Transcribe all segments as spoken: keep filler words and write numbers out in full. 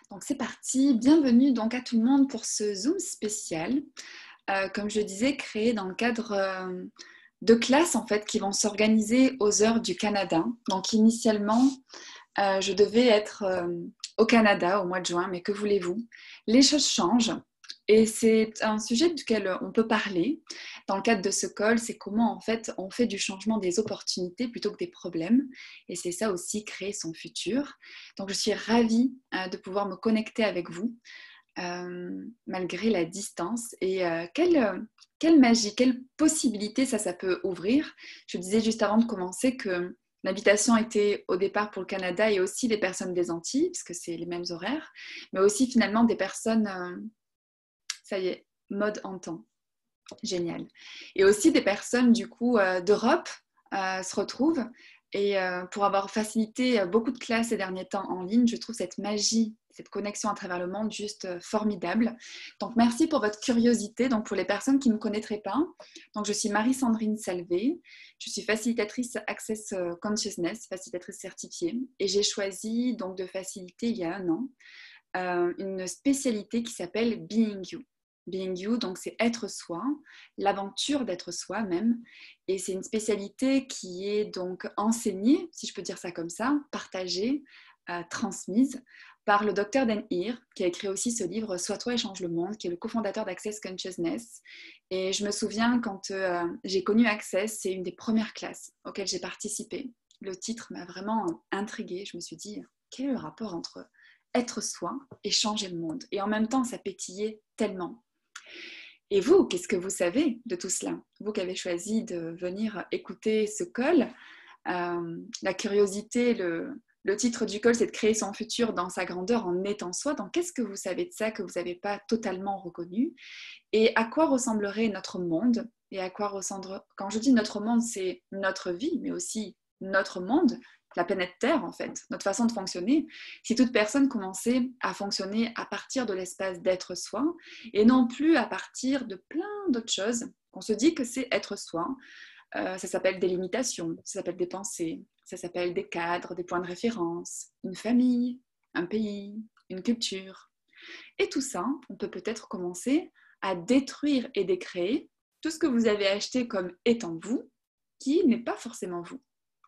Donc c'est parti, bienvenue donc à tout le monde pour ce Zoom spécial, euh, comme je le disais, créé dans le cadre euh, de classes en fait qui vont s'organiser aux heures du Canada. Donc initialement, euh, je devais être euh, au Canada au mois de juin, mais que voulez-vous? Les choses changent. Et c'est un sujet duquel on peut parler dans le cadre de ce call, c'est comment en fait on fait du changement des opportunités plutôt que des problèmes. Et c'est ça aussi, créer son futur. Donc je suis ravie euh, de pouvoir me connecter avec vous euh, malgré la distance. Et euh, quelle, quelle magie, quelle possibilité ça, ça peut ouvrir. Je disais juste avant de commencer que l'invitation était au départ pour le Canada et aussi des personnes des Antilles, puisque c'est les mêmes horaires, mais aussi finalement des personnes... Euh, ça y est, mode en temps. Génial. Et aussi des personnes du coup euh, d'Europe euh, se retrouvent. Et euh, pour avoir facilité euh, beaucoup de classes ces derniers temps en ligne, je trouve cette magie, cette connexion à travers le monde juste euh, formidable. Donc merci pour votre curiosité. Donc pour les personnes qui ne me connaîtraient pas, donc je suis Marie-Sandrine Salvé. Je suis facilitatrice Access Consciousness, facilitatrice certifiée. Et j'ai choisi donc de faciliter il y a un an euh, une spécialité qui s'appelle Being You. Being You, donc c'est être soi, l'aventure d'être soi même. Et c'est une spécialité qui est donc enseignée, si je peux dire ça comme ça, partagée, euh, transmise par le docteur Dan Heer, qui a écrit aussi ce livre Sois toi et change le monde, qui est le cofondateur d'Access Consciousness. Et je me souviens quand euh, j'ai connu Access, c'est une des premières classes auxquelles j'ai participé. Le titre m'a vraiment intriguée. Je me suis dit, quel est le rapport entre être soi et changer le monde? Et en même temps, ça pétillait tellement. Et vous, qu'est-ce que vous savez de tout cela? Vous qui avez choisi de venir écouter ce call, euh, la curiosité, le, le titre du call, c'est de créer son futur dans sa grandeur en étant soi. Donc, qu'est-ce que vous savez de ça que vous n'avez pas totalement reconnu? Et à quoi ressemblerait notre monde? Et à quoi ressemble... Quand je dis notre monde, c'est notre vie, mais aussi notre monde, la planète Terre en fait, notre façon de fonctionner. Si toute personne commençait à fonctionner à partir de l'espace d'être soi et non plus à partir de plein d'autres choses, on se dit que c'est être soi. Euh, ça s'appelle des limitations, ça s'appelle des pensées, ça s'appelle des cadres, des points de référence, une famille, un pays, une culture. Et tout ça, on peut peut-être commencer à détruire et décréer tout ce que vous avez acheté comme étant vous, qui n'est pas forcément vous.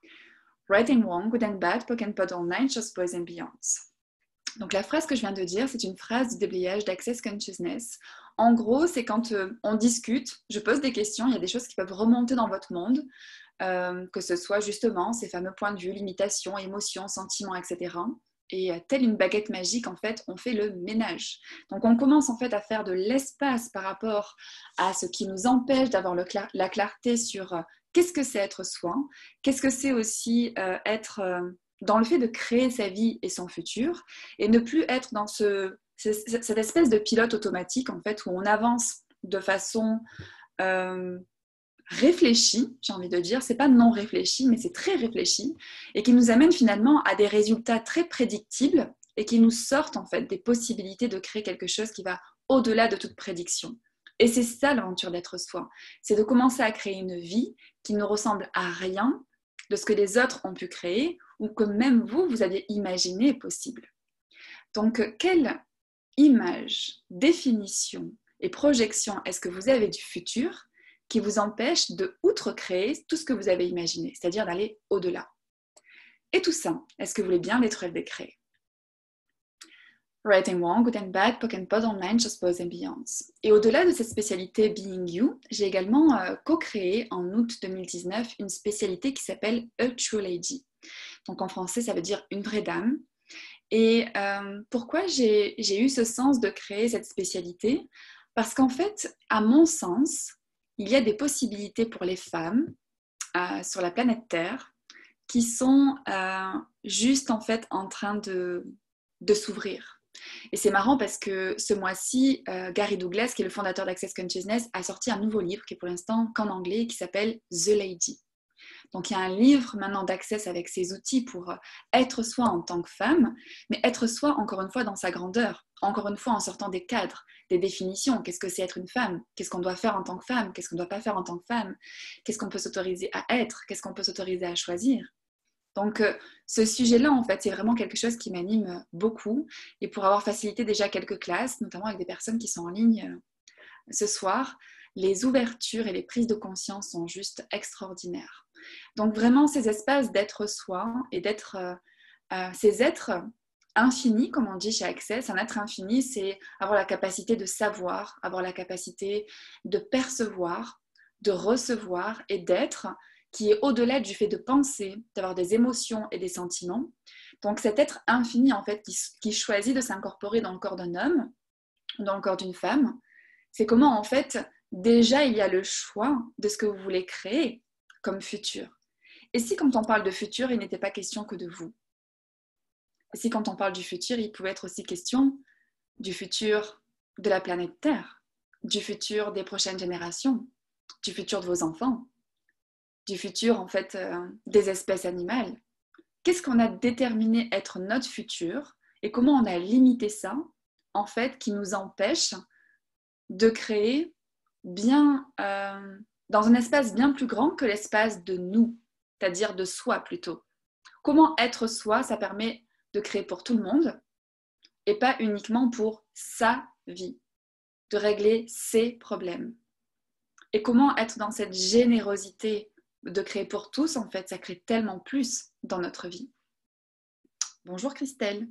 Right and wrong, good and bad, poke and pod online, just boys and beyonds. Donc la phrase que je viens de dire, c'est une phrase du déblayage d'Access Consciousness. En gros, c'est quand euh, on discute, je pose des questions, il y a des choses qui peuvent remonter dans votre monde, euh, que ce soit justement ces fameux points de vue, limitations, émotions, sentiments, et cetera. Et euh, telle une baguette magique, en fait, on fait le ménage. Donc on commence en fait à faire de l'espace par rapport à ce qui nous empêche d'avoir le cla- la clarté sur euh, qu'est-ce que c'est être soi, qu'est-ce que c'est aussi euh, être... Euh, dans le fait de créer sa vie et son futur, et ne plus être dans ce, cette espèce de pilote automatique, en fait, où on avance de façon euh, réfléchie, j'ai envie de dire, c'est pas non réfléchi, mais c'est très réfléchi, et qui nous amène finalement à des résultats très prédictibles, et qui nous sortent, en fait, des possibilités de créer quelque chose qui va au-delà de toute prédiction. Et c'est ça l'aventure d'être soi, c'est de commencer à créer une vie qui ne ressemble à rien de ce que les autres ont pu créer ou que même vous, vous aviez imaginé possible. Donc, quelle image, définition et projection est-ce que vous avez du futur qui vous empêche de outre-créer tout ce que vous avez imaginé, c'est-à-dire d'aller au-delà? Et tout ça, est-ce que vous voulez bien détruire des créés? Right and wrong, good and bad, poke and pod online, just boys and beyonds. Et au-delà de cette spécialité Being You, j'ai également euh, co-créé en août deux mille dix-neuf une spécialité qui s'appelle A True Lady. Donc en français, ça veut dire une vraie dame. Et euh, pourquoi j'ai, j'ai eu ce sens de créer cette spécialité? Parce qu'en fait, à mon sens, il y a des possibilités pour les femmes euh, sur la planète Terre qui sont euh, juste en fait en train de, de s'ouvrir. Et c'est marrant parce que ce mois-ci, euh, Gary Douglas, qui est le fondateur d'Access Consciousness, a sorti un nouveau livre qui est pour l'instant qu'en anglais, qui s'appelle The Lady. Donc il y a un livre maintenant d'Access avec ses outils pour être soi en tant que femme, mais être soi encore une fois dans sa grandeur, encore une fois en sortant des cadres, des définitions. Qu'est-ce que c'est être une femme? Qu'est-ce qu'on doit faire en tant que femme? Qu'est-ce qu'on ne doit pas faire en tant que femme? Qu'est-ce qu'on peut s'autoriser à être? Qu'est-ce qu'on peut s'autoriser à choisir? Donc, euh, ce sujet-là, en fait, c'est vraiment quelque chose qui m'anime beaucoup. Et pour avoir facilité déjà quelques classes, notamment avec des personnes qui sont en ligne euh, ce soir, les ouvertures et les prises de conscience sont juste extraordinaires. Donc, vraiment, ces espaces d'être soi et d'être euh, euh, ces êtres infinis, comme on dit chez Access, un être infini, c'est avoir la capacité de savoir, avoir la capacité de percevoir, de recevoir et d'être, qui est au-delà du fait de penser, d'avoir des émotions et des sentiments. Donc cet être infini, en fait, qui, qui choisit de s'incorporer dans le corps d'un homme, dans le corps d'une femme, c'est comment, en fait, déjà, il y a le choix de ce que vous voulez créer comme futur. Et si, quand on parle de futur, il n'était pas question que de vous? Et si, quand on parle du futur, il pouvait être aussi question du futur de la planète Terre, du futur des prochaines générations, du futur de vos enfants, du futur, en fait, euh, des espèces animales. Qu'est-ce qu'on a déterminé être notre futur et comment on a limité ça, en fait, qui nous empêche de créer bien, euh, dans un espace bien plus grand que l'espace de nous, c'est-à-dire de soi plutôt. Comment être soi, ça permet de créer pour tout le monde et pas uniquement pour sa vie, de régler ses problèmes. Et comment être dans cette générosité de créer pour tous, en fait, ça crée tellement plus dans notre vie. Bonjour Christelle.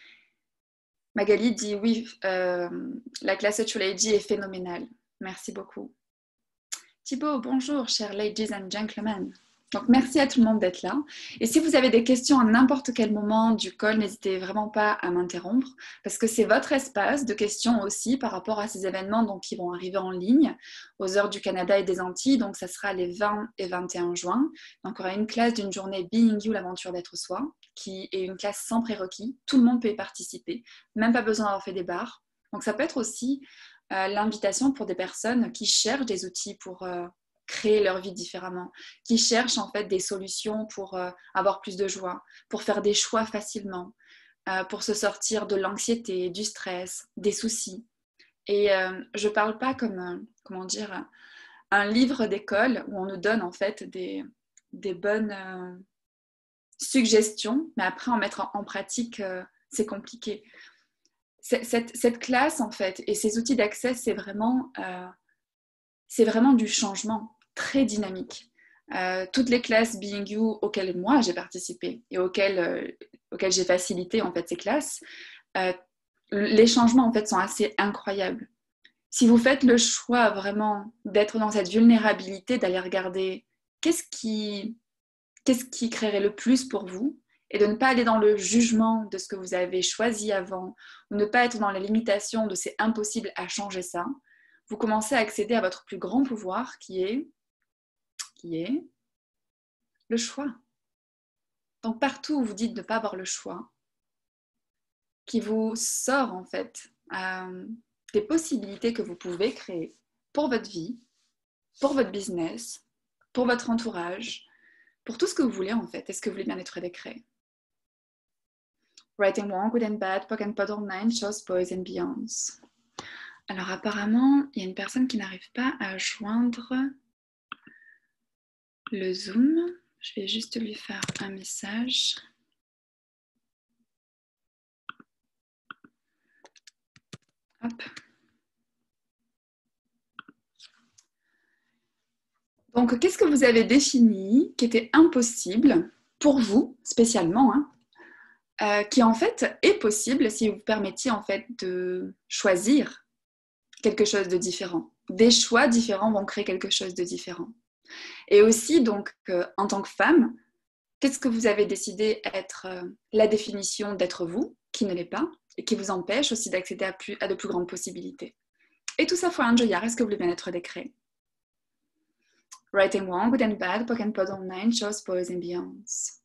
Magali dit oui, euh, la classe True Lady est phénoménale. Merci beaucoup. Thibaut, bonjour, chers ladies and gentlemen. Donc, merci à tout le monde d'être là. Et si vous avez des questions à n'importe quel moment du call, n'hésitez vraiment pas à m'interrompre parce que c'est votre espace de questions aussi par rapport à ces événements donc, qui vont arriver en ligne aux heures du Canada et des Antilles. Donc, ça sera les vingt et vingt et un juin. Donc, il y aura une classe d'une journée Being You, l'aventure d'être soi, qui est une classe sans prérequis. Tout le monde peut y participer, même pas besoin d'avoir fait des barres. Donc, ça peut être aussi euh, l'invitation pour des personnes qui cherchent des outils pour... Euh, créer leur vie différemment, qui cherchent en fait des solutions pour euh, avoir plus de joie, pour faire des choix facilement, euh, pour se sortir de l'anxiété, du stress, des soucis. Et euh, je ne parle pas comme, euh, comment dire, un livre d'école où on nous donne en fait des, des bonnes euh, suggestions, mais après en mettre en, en pratique, euh, c'est compliqué. Cette, cette classe en fait et ces outils d'accès, c'est vraiment... Euh, c'est vraiment du changement très dynamique. Euh, toutes les classes Being You auxquelles moi j'ai participé et auxquelles, euh, auxquelles j'ai facilité en fait ces classes, euh, les changements en fait sont assez incroyables. Si vous faites le choix vraiment d'être dans cette vulnérabilité, d'aller regarder qu'est-ce qui, qu'est-ce qui créerait le plus pour vous et de ne pas aller dans le jugement de ce que vous avez choisi avant ou ne pas être dans la limitation de c'est impossible à changer ça, vous commencez à accéder à votre plus grand pouvoir qui est, qui est le choix. Donc partout où vous dites de ne pas avoir le choix, qui vous sort en fait euh, des possibilités que vous pouvez créer pour votre vie, pour votre business, pour votre entourage, pour tout ce que vous voulez en fait. Est-ce que vous voulez bien être décret? Right and wrong, good and bad, poke and puddle, nine, shows, boys and beyonds. Alors apparemment, il y a une personne qui n'arrive pas à joindre le Zoom. Je vais juste lui faire un message. Hop. Donc, qu'est-ce que vous avez défini qui était impossible pour vous, spécialement, hein, euh, qui en fait est possible si vous permettiez en fait de choisir quelque chose de différent. Des choix différents vont créer quelque chose de différent. Et aussi, donc, euh, en tant que femme, qu'est-ce que vous avez décidé être euh, la définition d'être vous, qui ne l'est pas, et qui vous empêche aussi d'accéder à, plus, à de plus grandes possibilités. Et tout ça fois un joyard, est-ce que vous voulez bien être décret? Right and wrong, good and bad, poke and puddle, nine, shows, boys and beyonds.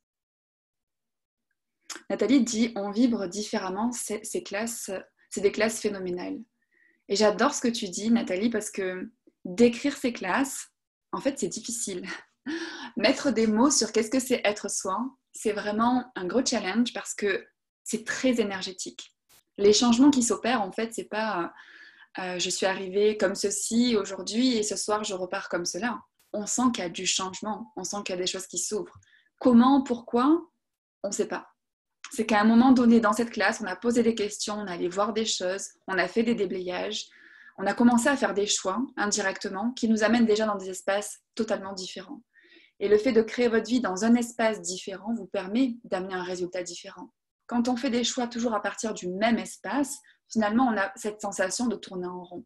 Nathalie dit, on vibre différemment, c'est, ces classes, c'est des classes phénoménales. Et j'adore ce que tu dis, Nathalie, parce que décrire ces classes, en fait, c'est difficile. Mettre des mots sur qu'est-ce que c'est être soi, c'est vraiment un gros challenge parce que c'est très énergétique. Les changements qui s'opèrent, en fait, c'est pas euh, je suis arrivée comme ceci aujourd'hui et ce soir je repars comme cela. On sent qu'il y a du changement, on sent qu'il y a des choses qui s'ouvrent. Comment, pourquoi, on ne sait pas. C'est qu'à un moment donné dans cette classe, on a posé des questions, on a allé voir des choses, on a fait des déblayages, on a commencé à faire des choix indirectement qui nous amènent déjà dans des espaces totalement différents. Et le fait de créer votre vie dans un espace différent vous permet d'amener un résultat différent. Quand on fait des choix toujours à partir du même espace, finalement, on a cette sensation de tourner en rond.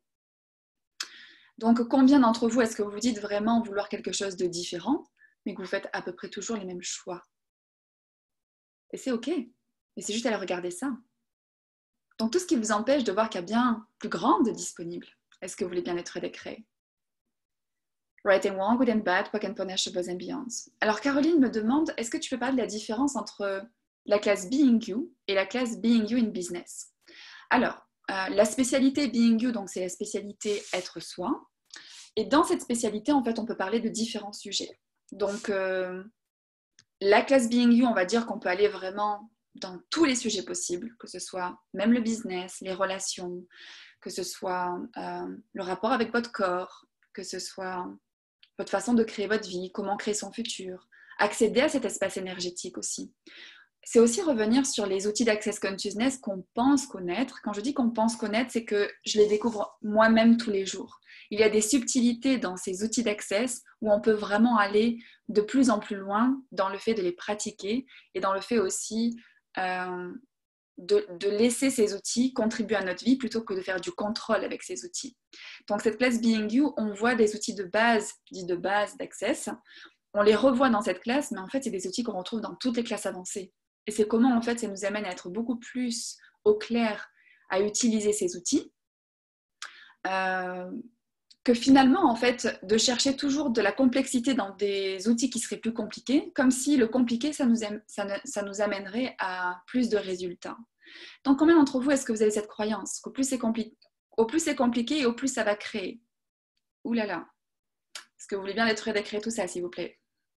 Donc, combien d'entre vous est-ce que vous vous dites vraiment vouloir quelque chose de différent, mais que vous faites à peu près toujours les mêmes choix? Et c'est OK. Mais c'est juste aller regarder ça. Donc, tout ce qui vous empêche de voir qu'il y a bien plus grand de disponible. Est-ce que vous voulez bien être décret? Right and wrong, good and bad, what and punishable and beyond. Alors, Caroline me demande, est-ce que tu peux parler de la différence entre la classe Being You et la classe Being You in Business? Alors, euh, la spécialité Being You, donc c'est la spécialité être soi. Et dans cette spécialité, en fait, on peut parler de différents sujets. Donc, euh, la classe Being You, on va dire qu'on peut aller vraiment dans tous les sujets possibles, que ce soit même le business, les relations, que ce soit euh, le rapport avec votre corps, que ce soit votre façon de créer votre vie, comment créer son futur, accéder à cet espace énergétique aussi. C'est aussi revenir sur les outils d'Access Consciousness qu'on pense connaître. Quand je dis qu'on pense connaître, c'est que je les découvre moi-même tous les jours. Il y a des subtilités dans ces outils d'Access où on peut vraiment aller de plus en plus loin dans le fait de les pratiquer et dans le fait aussi euh, de, de laisser ces outils contribuer à notre vie plutôt que de faire du contrôle avec ces outils. Donc cette classe Being You, on voit des outils de base, dits de base d'Access. On les revoit dans cette classe, mais en fait, c'est des outils qu'on retrouve dans toutes les classes avancées. Et c'est comment, en fait, ça nous amène à être beaucoup plus au clair à utiliser ces outils, euh, que finalement, en fait, de chercher toujours de la complexité dans des outils qui seraient plus compliqués, comme si le compliqué, ça nous, aime, ça, ne, ça nous amènerait à plus de résultats. Donc, combien d'entre vous, est-ce que vous avez cette croyance qu'au plus c'est compli- au plus c'est compliqué et au plus ça va créer? Ouh là là. Est-ce que vous voulez bien détruire et décréer tout ça, s'il vous plaît?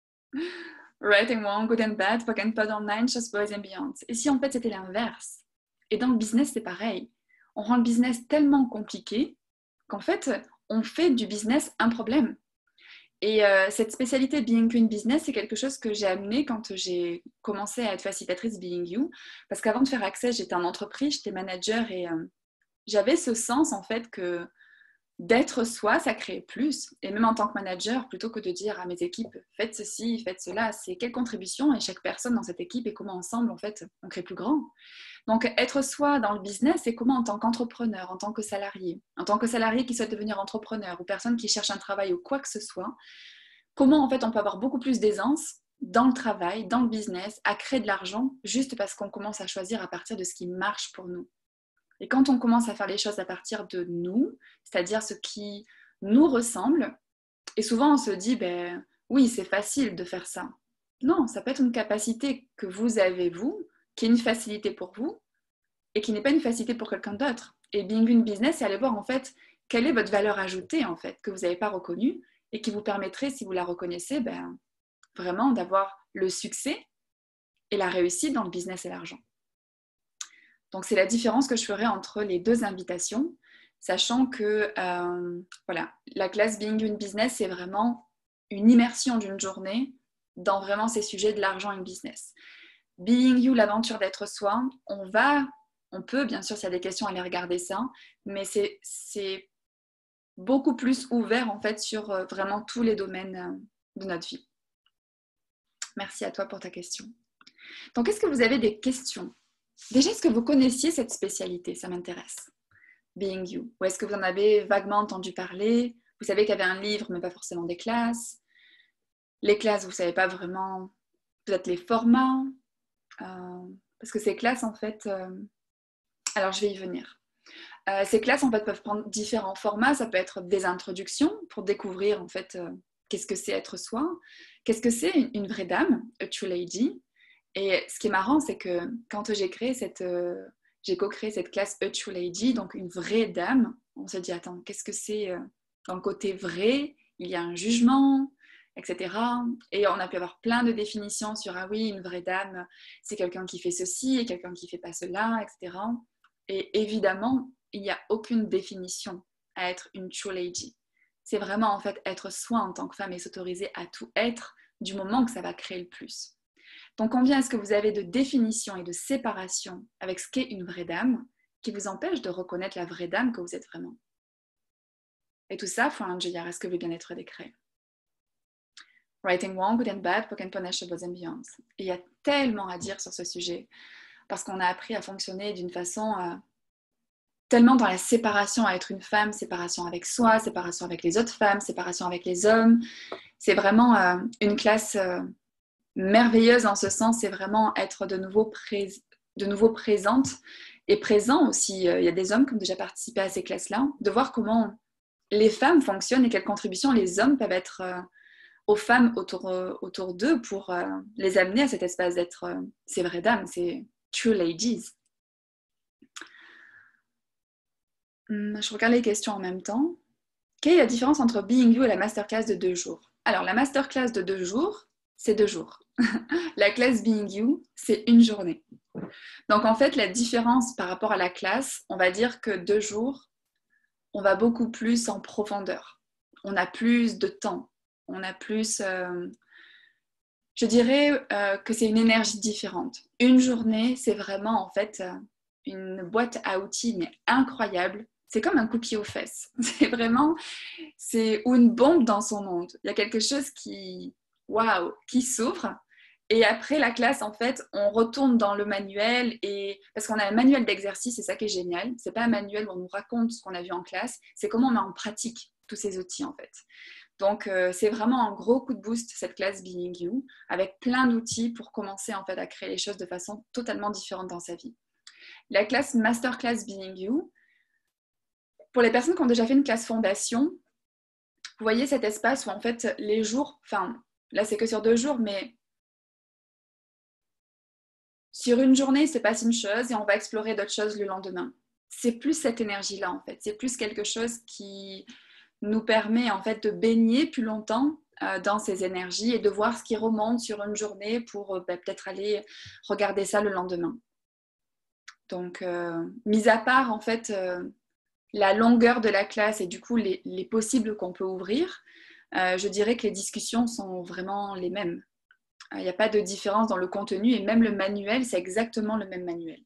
Right and wrong, good and bad, pock and pod online, just boys and beyond. Et si en fait c'était l'inverse? Et dans le business, c'est pareil. On rend le business tellement compliqué qu'en fait, on fait du business un problème. Et euh, cette spécialité Being You in Business, c'est quelque chose que j'ai amené quand j'ai commencé à être facilitatrice Being You. Parce qu'avant de faire Access, j'étais en entreprise, j'étais manager et euh, j'avais ce sens en fait que d'être soi, ça crée plus. Et même en tant que manager, plutôt que de dire à mes équipes, faites ceci, faites cela, c'est quelle contribution et chaque personne dans cette équipe et comment ensemble, en fait, on crée plus grand. Donc, être soi dans le business, c'est comment en tant qu'entrepreneur, en tant que salarié, en tant que salarié qui souhaite devenir entrepreneur ou personne qui cherche un travail ou quoi que ce soit, comment, en fait, on peut avoir beaucoup plus d'aisance dans le travail, dans le business, à créer de l'argent, juste parce qu'on commence à choisir à partir de ce qui marche pour nous. Et quand on commence à faire les choses à partir de nous, c'est-à-dire ce qui nous ressemble, et souvent on se dit, ben oui, c'est facile de faire ça. Non, ça peut être une capacité que vous avez, vous, qui est une facilité pour vous, et qui n'est pas une facilité pour quelqu'un d'autre. Et Being une Business, c'est aller voir en fait quelle est votre valeur ajoutée en fait, que vous n'avez pas reconnue, et qui vous permettrait, si vous la reconnaissez, ben, vraiment d'avoir le succès et la réussite dans le business et l'argent. Donc, c'est la différence que je ferai entre les deux invitations, sachant que euh, voilà, la classe Being You in Business, c'est vraiment une immersion d'une journée dans vraiment ces sujets de l'argent et business. Being You, l'aventure d'être soi, on va, on peut, bien sûr, s'il y a des questions, aller regarder ça, mais c'est, c'est beaucoup plus ouvert, en fait, sur euh, vraiment tous les domaines euh, de notre vie. Merci à toi pour ta question. Donc, est-ce que vous avez des questions? Déjà, est-ce que vous connaissiez cette spécialité? Ça m'intéresse. Being You. Ou est-ce que vous en avez vaguement entendu parler? Vous savez qu'il y avait un livre, mais pas forcément des classes. Les classes, vous ne savez pas vraiment peut-être les formats. Euh, parce que ces classes, en fait... Euh... Alors, je vais y venir. Euh, ces classes, en fait, peuvent prendre différents formats. Ça peut être des introductions pour découvrir, en fait, euh, qu'est-ce que c'est être soi. Qu'est-ce que c'est une, une vraie dame, a true lady. Et ce qui est marrant, c'est que quand j'ai créé cette, euh, j'ai co-créé cette classe A True Lady, donc une vraie dame, on se dit, attends, qu'est-ce que c'est euh, dans le côté vrai? Il y a un jugement, et cetera. Et on a pu avoir plein de définitions sur, ah oui, une vraie dame, c'est quelqu'un qui fait ceci et quelqu'un qui ne fait pas cela, et cetera. Et évidemment, il n'y a aucune définition à être une True Lady. C'est vraiment en fait être soi en tant que femme et s'autoriser à tout être du moment que ça va créer le plus. Donc, combien est-ce que vous avez de définition et de séparation avec ce qu'est une vraie dame qui vous empêche de reconnaître la vraie dame que vous êtes vraiment? Et tout ça, faut un J R, est-ce que le bien-être décret? Writing wrong, good and bad, poken punishable and beyond. Et il y a tellement à dire sur ce sujet, parce qu'on a appris à fonctionner d'une façon euh, tellement dans la séparation à être une femme, séparation avec soi, séparation avec les autres femmes, séparation avec les hommes. C'est vraiment euh, une classe euh, merveilleuse en ce sens, c'est vraiment être de nouveau, pré de nouveau présente et présent aussi. Il y a des hommes qui ont déjà participé à ces classes-là, de voir comment les femmes fonctionnent et quelles contributions les hommes peuvent être euh, aux femmes autour, euh, autour d'eux pour euh, les amener à cet espace d'être euh, ces vraies dames, ces true ladies. Hum, je regarde les questions en même temps. Quelle est la différence entre Being You et la masterclass de deux jours? Alors, la masterclass de deux jours, c'est deux jours. La classe Being You, c'est une journée. Donc, en fait, la différence par rapport à la classe, on va dire que deux jours, on va beaucoup plus en profondeur. On a plus de temps. On a plus... Euh, je dirais euh, que c'est une énergie différente. Une journée, c'est vraiment, en fait, euh, une boîte à outils, mais incroyable. C'est comme un coup de pied aux fesses. C'est vraiment... C'est ou une bombe dans son monde. Il y a quelque chose qui... Waouh, qui s'ouvre. Et après la classe, en fait, on retourne dans le manuel et parce qu'on a un manuel d'exercice, c'est ça qui est génial. C'est pas un manuel où on nous raconte ce qu'on a vu en classe, c'est comment on met en pratique tous ces outils en fait. Donc euh, c'est vraiment un gros coup de boost cette classe Being You avec plein d'outils pour commencer en fait à créer les choses de façon totalement différente dans sa vie. La classe Masterclass Being You, pour les personnes qui ont déjà fait une classe fondation, vous voyez cet espace où en fait les jours, enfin là c'est que sur deux jours, mais sur une journée, il se passe une chose et on va explorer d'autres choses le lendemain. C'est plus cette énergie-là, en fait. C'est plus quelque chose qui nous permet, en fait, de baigner plus longtemps euh, dans ces énergies et de voir ce qui remonte sur une journée pour euh, bah, peut-être aller regarder ça le lendemain. Donc, euh, mis à part, en fait, euh, la longueur de la classe et du coup, les, les possibles qu'on peut ouvrir, euh, je dirais que les discussions sont vraiment les mêmes. Il n'y a pas de différence dans le contenu et même le manuel, c'est exactement le même manuel.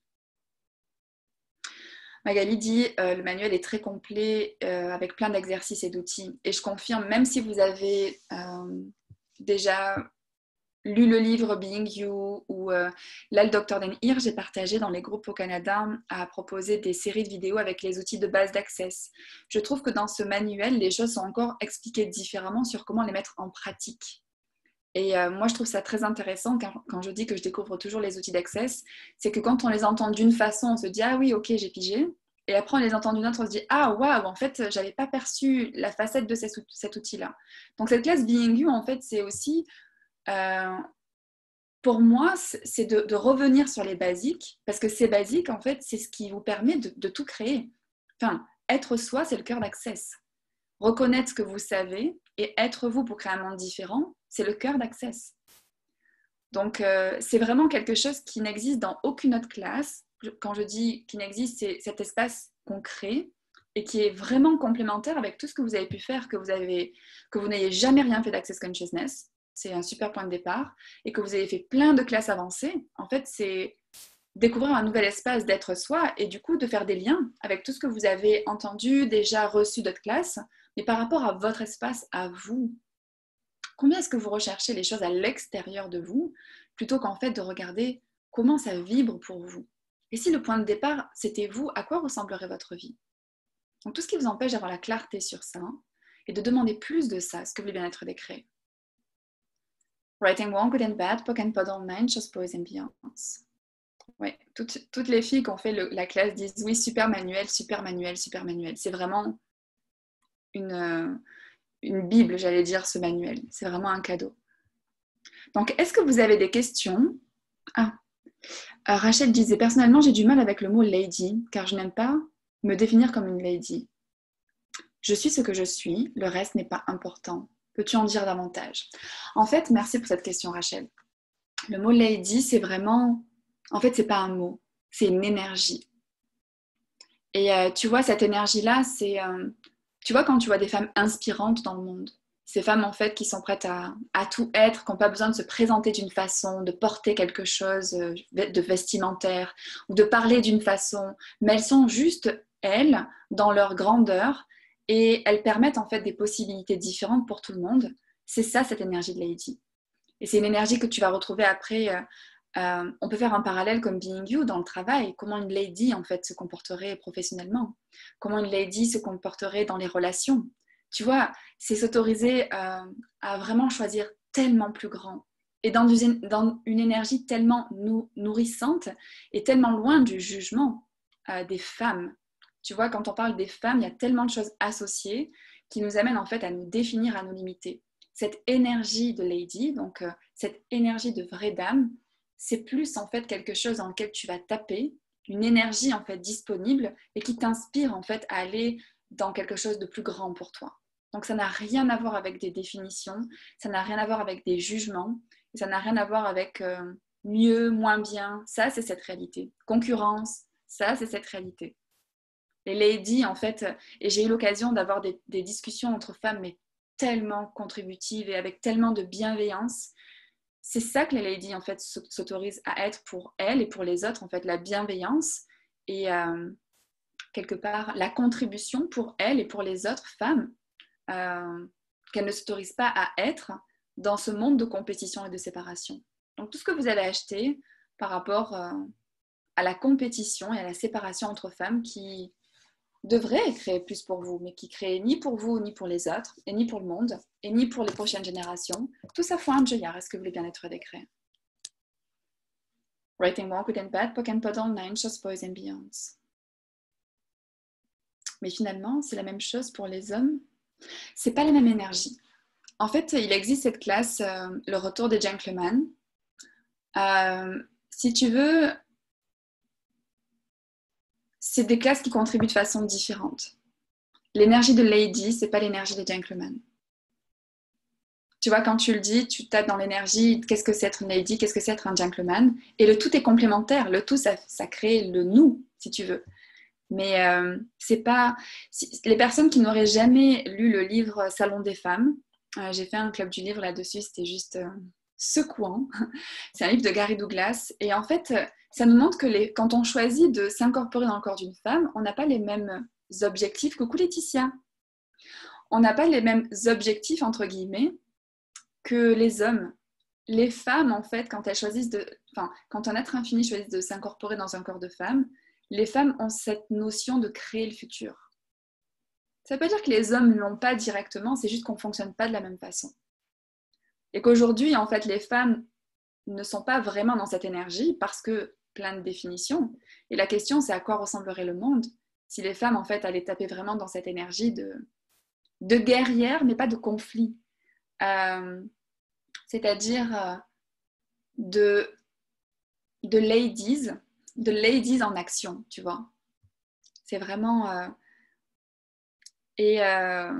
Magali dit euh, le manuel est très complet euh, avec plein d'exercices et d'outils. Et je confirme, même si vous avez euh, déjà lu le livre Being You ou euh, là le docteur Dan Hirsch, j'ai partagé dans les groupes au Canada à proposer des séries de vidéos avec les outils de base d'Access. Je trouve que dans ce manuel, les choses sont encore expliquées différemment sur comment les mettre en pratique. Et euh, moi, je trouve ça très intéressant quand, quand je dis que je découvre toujours les outils d'Access, c'est que quand on les entend d'une façon, on se dit « Ah oui, ok, j'ai pigé ». Et après, on les entend d'une autre, on se dit « Ah waouh, en fait, j'avais pas perçu la facette de cet, cet outil-là ». Donc cette classe Being You, en fait, c'est aussi, euh, pour moi, c'est de, de revenir sur les basiques, parce que ces basiques, en fait, c'est ce qui vous permet de, de tout créer. Enfin, être soi, c'est le cœur d'Access. Reconnaître ce que vous savez et être vous pour créer un monde différent, c'est le cœur d'Access. Donc, euh, c'est vraiment quelque chose qui n'existe dans aucune autre classe. Quand je dis qu'il n'existe, c'est cet espace qu'on crée et qui est vraiment complémentaire avec tout ce que vous avez pu faire, que vous avez, que vous n'ayez jamais rien fait d'Access Consciousness. C'est un super point de départ. Et que vous avez fait plein de classes avancées. En fait, c'est découvrir un nouvel espace d'être soi et du coup de faire des liens avec tout ce que vous avez entendu, déjà reçu d'autres classes, mais par rapport à votre espace, à vous. Combien est-ce que vous recherchez les choses à l'extérieur de vous plutôt qu'en fait de regarder comment ça vibre pour vous? Et si le point de départ, c'était vous, à quoi ressemblerait votre vie? Donc tout ce qui vous empêche d'avoir la clarté sur ça et de demander plus de ça, ce que vous voulez bien être décret. Writing wrong, good and bad, poke and pod online, chose pose and beyond. Ouais, toutes, toutes les filles qui ont fait le, la classe disent oui, super manuel, super manuel, super manuel. C'est vraiment une... Euh, une bible, j'allais dire, ce manuel. C'est vraiment un cadeau. Donc, est-ce que vous avez des questions? Ah, euh, Rachel disait, personnellement, j'ai du mal avec le mot lady, car je n'aime pas me définir comme une lady. Je suis ce que je suis, le reste n'est pas important. Peux-tu en dire davantage? En fait, merci pour cette question, Rachel. Le mot lady, c'est vraiment... En fait, c'est pas un mot, c'est une énergie. Et euh, tu vois, cette énergie-là, c'est... Euh... Tu vois, quand tu vois des femmes inspirantes dans le monde, Ces femmes en fait qui sont prêtes à, à tout être, qui n'ont pas besoin de se présenter d'une façon, de porter quelque chose de vestimentaire ou de parler d'une façon, mais elles sont juste elles dans leur grandeur et elles permettent en fait des possibilités différentes pour tout le monde. C'est ça cette énergie de Lady. Et c'est une énergie que tu vas retrouver après. Euh, euh, on peut faire un parallèle comme Being You dans le travail. Comment une Lady en fait se comporterait professionnellement. Comment une Lady se comporterait dans les relations. Tu vois, c'est s'autoriser euh, à vraiment choisir tellement plus grand et dans une, dans une énergie tellement nou, nourrissante et tellement loin du jugement euh, des femmes. Tu vois, quand on parle des femmes, il y a tellement de choses associées qui nous amènent en fait à nous définir, à nous limiter. Cette énergie de Lady, donc euh, cette énergie de vraie dame, c'est plus en fait quelque chose dans lequel tu vas taper, une énergie en fait disponible et qui t'inspire en fait à aller dans quelque chose de plus grand pour toi. Donc ça n'a rien à voir avec des définitions, ça n'a rien à voir avec des jugements, et ça n'a rien à voir avec euh, mieux, moins bien. Ça, c'est cette réalité. Concurrence, ça, c'est cette réalité. Les ladies, en fait, et j'ai eu l'occasion d'avoir des, des discussions entre femmes, mais tellement contributives et avec tellement de bienveillance. C'est ça que les ladies, en fait, s'autorisent à être pour elles et pour les autres, en fait, la bienveillance et euh, quelque part la contribution pour elles et pour les autres femmes euh, qu'elles ne s'autorisent pas à être dans ce monde de compétition et de séparation. Donc tout ce que vous allez acheter par rapport euh, à la compétition et à la séparation entre femmes qui devrait créer plus pour vous, mais qui crée ni pour vous, ni pour les autres, et ni pour le monde, et ni pour les prochaines générations. Tout ça faut un joyard. Est-ce que vous voulez bien être décret? Writing One, Good and Bad, Poke and Puddle, Nine, Shows, Boys and Beyonds. Mais finalement, c'est la même chose pour les hommes. C'est pas la même énergie. En fait, il existe cette classe, euh, le retour des gentlemen. Euh, si tu veux, c'est des classes qui contribuent de façon différente. L'énergie de lady, c'est pas l'énergie des gentlemen. Tu vois, quand tu le dis, tu tapes dans l'énergie, qu'est-ce que c'est être une lady, qu'est-ce que c'est être un gentleman, et le tout est complémentaire. Le tout, ça, ça crée le nous, si tu veux. Mais euh, c'est pas... Si, les personnes qui n'auraient jamais lu le livre Salon des femmes, euh, j'ai fait un club du livre là-dessus, c'était juste euh, secouant. C'est un livre de Gary Douglas. Et en fait, ça nous montre que les, quand on choisit de s'incorporer dans le corps d'une femme, on n'a pas les mêmes objectifs. Coucou Laetitia. On n'a pas les mêmes objectifs, entre guillemets, que les hommes. Les femmes, en fait, quand elles choisissent de... Enfin, quand un être infini choisit de s'incorporer dans un corps de femme, les femmes ont cette notion de créer le futur. Ça ne veut pas dire que les hommes ne l'ont pas directement, c'est juste qu'on ne fonctionne pas de la même façon. Et qu'aujourd'hui, en fait, les femmes ne sont pas vraiment dans cette énergie parce que plein de définitions. Et la question, c'est à quoi ressemblerait le monde si les femmes, en fait, allaient taper vraiment dans cette énergie de, de guerrière, mais pas de conflit. Euh, c'est-à-dire euh, de, de ladies, de ladies en action, tu vois. C'est vraiment... Euh, et, euh,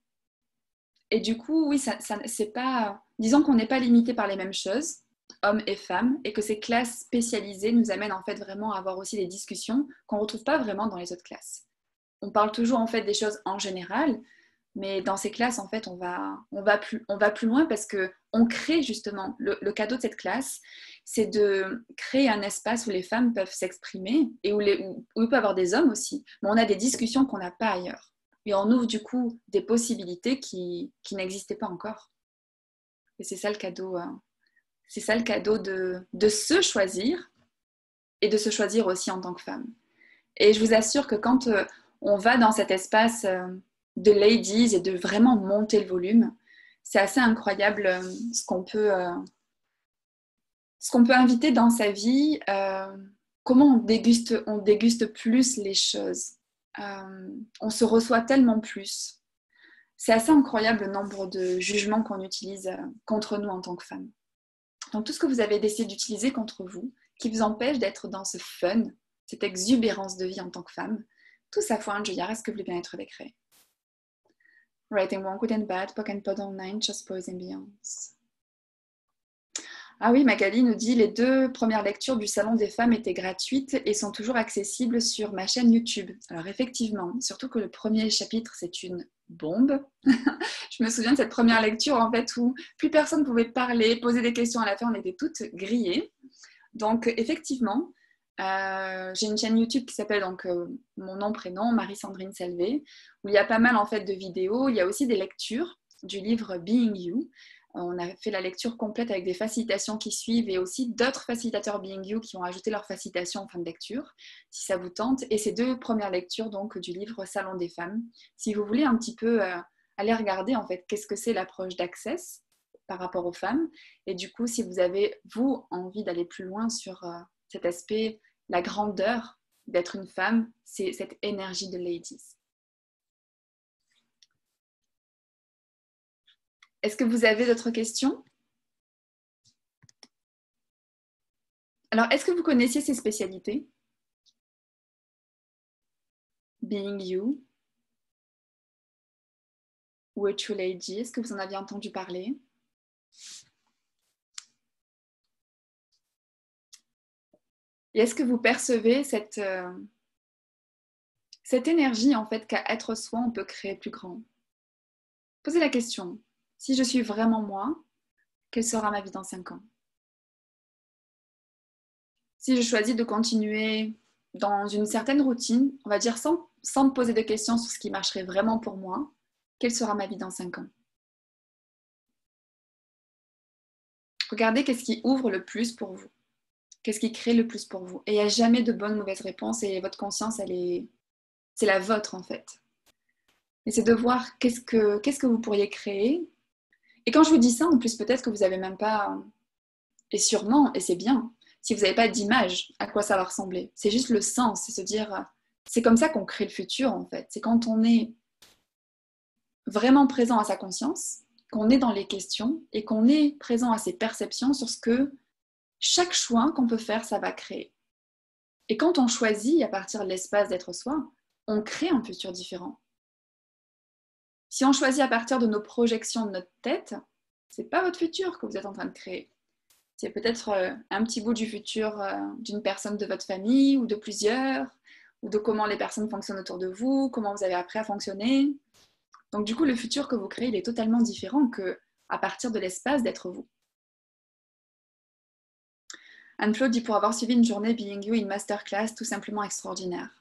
et du coup, oui, ça, ça, c'est pas... Disons qu'on n'est pas limité par les mêmes choses, hommes et femmes, et que ces classes spécialisées nous amènent en fait vraiment à avoir aussi des discussions qu'on ne retrouve pas vraiment dans les autres classes. On parle toujours en fait des choses en général, mais dans ces classes, en fait, on va, on va, plus, on va plus loin parce qu'on crée justement, le, le cadeau de cette classe, c'est de créer un espace où les femmes peuvent s'exprimer et où, les, où, où il peut y avoir des hommes aussi, mais on a des discussions qu'on n'a pas ailleurs. Et on ouvre du coup des possibilités qui, qui n'existaient pas encore. Et c'est ça le cadeau, euh, c'est ça le cadeau de, de se choisir et de se choisir aussi en tant que femme. Et je vous assure que quand euh, on va dans cet espace euh, de ladies et de vraiment monter le volume, c'est assez incroyable euh, ce qu'on peut, euh, ce qu'on peut inviter dans sa vie, euh, comment on déguste, on déguste plus les choses. Euh, on se reçoit tellement plus. C'est assez incroyable le nombre de jugements qu'on utilise contre nous en tant que femmes. Donc tout ce que vous avez décidé d'utiliser contre vous, qui vous empêche d'être dans ce fun, cette exubérance de vie en tant que femme, tout ça faut un joyard. Est-ce que vous voulez bien être décret? Writing One, Good and Bad, Poke and Puddle, Nine, Just Boys and Beyonds. Ah oui, Magali nous dit, les deux premières lectures du Salon des femmes étaient gratuites et sont toujours accessibles sur ma chaîne YouTube. Alors effectivement, surtout que le premier chapitre, c'est une bombe. Je me souviens de cette première lecture en fait où plus personne ne pouvait parler, poser des questions à la fin, on était toutes grillées. Donc effectivement, euh, j'ai une chaîne YouTube qui s'appelle donc euh, mon nom prénom Marie-Sandrine Selvé, où il y a pas mal en fait de vidéos. Il y a aussi des lectures du livre Being You. On a fait la lecture complète avec des facilitations qui suivent et aussi d'autres facilitateurs Being You qui ont ajouté leurs facilitations en fin de lecture, si ça vous tente. Et ces deux premières lectures donc du livre Salon des femmes. Si vous voulez un petit peu euh, aller regarder en fait qu'est-ce que c'est l'approche d'Access par rapport aux femmes. Et du coup, si vous avez, vous, envie d'aller plus loin sur euh, cet aspect, la grandeur d'être une femme, c'est cette énergie de ladies. Est-ce que vous avez d'autres questions? Alors, est-ce que vous connaissiez ces spécialités? Being You ou A True Lady, est-ce que vous en aviez entendu parler? Et est-ce que vous percevez cette, euh, cette énergie en fait qu'à être soi, on peut créer plus grand? Posez la question. Si je suis vraiment moi, quelle sera ma vie dans cinq ans? Si je choisis de continuer dans une certaine routine, on va dire sans, sans me poser de questions sur ce qui marcherait vraiment pour moi, quelle sera ma vie dans cinq ans? Regardez qu'est-ce qui ouvre le plus pour vous. Qu'est-ce qui crée le plus pour vous? Et il n'y a jamais de bonne ou mauvaise réponse et votre conscience, elle est, c'est la vôtre en fait. Et c'est de voir qu'est-ce que, qu'est-ce que vous pourriez créer. Et quand je vous dis ça, en plus, peut-être que vous n'avez même pas, et sûrement, et c'est bien, si vous n'avez pas d'image, à quoi ça va ressembler. C'est juste le sens, c'est se dire, c'est comme ça qu'on crée le futur en fait. C'est quand on est vraiment présent à sa conscience, qu'on est dans les questions et qu'on est présent à ses perceptions sur ce que chaque choix qu'on peut faire, ça va créer. Et quand on choisit à partir de l'espace d'être soi, on crée un futur différent. Si on choisit à partir de nos projections de notre tête, c'est pas votre futur que vous êtes en train de créer. C'est peut-être un petit bout du futur d'une personne de votre famille ou de plusieurs, ou de comment les personnes fonctionnent autour de vous, comment vous avez appris à fonctionner. Donc du coup, le futur que vous créez, il est totalement différent qu'à partir de l'espace d'être vous. Anne-Claude dit pour avoir suivi une journée Being You, une masterclass tout simplement extraordinaire.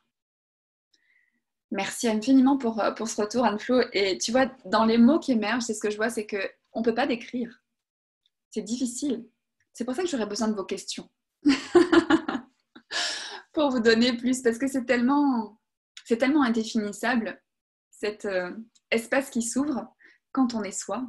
Merci infiniment pour, pour ce retour, Anne-Flo. Et tu vois, dans les mots qui émergent, c'est ce que je vois, c'est qu'on ne peut pas décrire. C'est difficile. C'est pour ça que j'aurais besoin de vos questions. Pour vous donner plus, parce que c'est tellement, c'est tellement indéfinissable, cet euh, espace qui s'ouvre quand on est soi.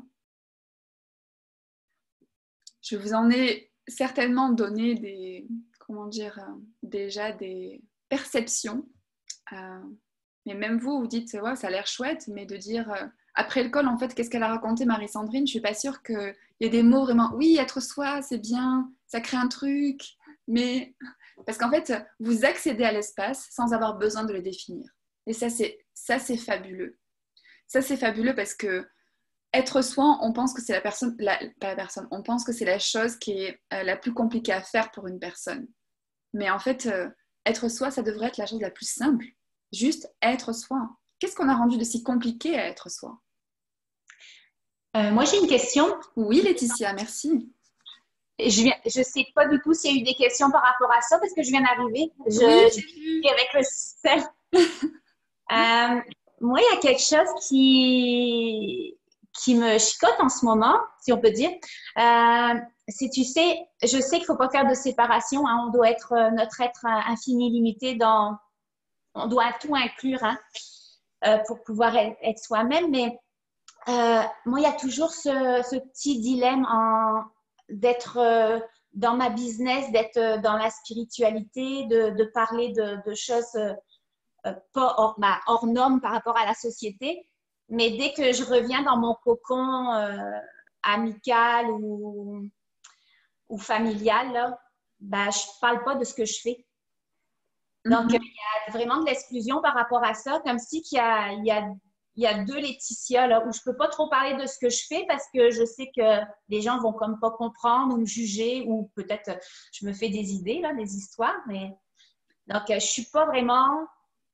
Je vous en ai certainement donné des, comment dire, euh, déjà des perceptions. Euh, mais même vous, vous dites, ouais, ça a l'air chouette, mais de dire, euh, après le col, en fait, qu'est-ce qu'elle a raconté, Marie-Sandrine? Je suis pas sûre qu'il y ait des mots vraiment, oui, être soi, c'est bien, ça crée un truc, mais... Parce qu'en fait, vous accédez à l'espace sans avoir besoin de le définir. Et ça, c'est, ça, c'est fabuleux. Ça, c'est fabuleux parce que être soi, on pense que c'est la personne, la, pas la personne, on pense que c'est la chose qui est euh, la plus compliquée à faire pour une personne. Mais en fait, euh, être soi, ça devrait être la chose la plus simple. Juste être soi. Qu'est-ce qu'on a rendu de si compliqué à être soi? euh, Moi, j'ai une question. Oui, Laetitia, merci. Je viens, je sais pas du tout s'il y a eu des questions par rapport à ça parce que je viens d'arriver. Je, Oui, je suis avec le système. Euh, moi, il y a quelque chose qui, qui me chicote en ce moment, si on peut dire. Euh, si tu sais, je sais qu'il faut pas faire de séparation. Hein, on doit être euh, notre être infini, limité dans, on doit tout inclure hein, euh, pour pouvoir être, être soi-même. Mais euh, moi, il y a toujours ce, ce petit dilemme en, d'être euh, dans ma business, d'être euh, dans la spiritualité, de, de parler de, de choses euh, euh, pas hors, bah, hors normes par rapport à la société. Mais dès que je reviens dans mon cocon euh, amical ou, ou familial, là, bah, je ne parle pas de ce que je fais. Donc, il mm-hmm. y a vraiment de l'exclusion par rapport à ça, comme si il y a, il y a, il y a deux Laetitia là, où je ne peux pas trop parler de ce que je fais parce que je sais que les gens vont comme pas comprendre ou me juger ou peut-être je me fais des idées, là, des histoires. Mais... Donc, je ne suis pas vraiment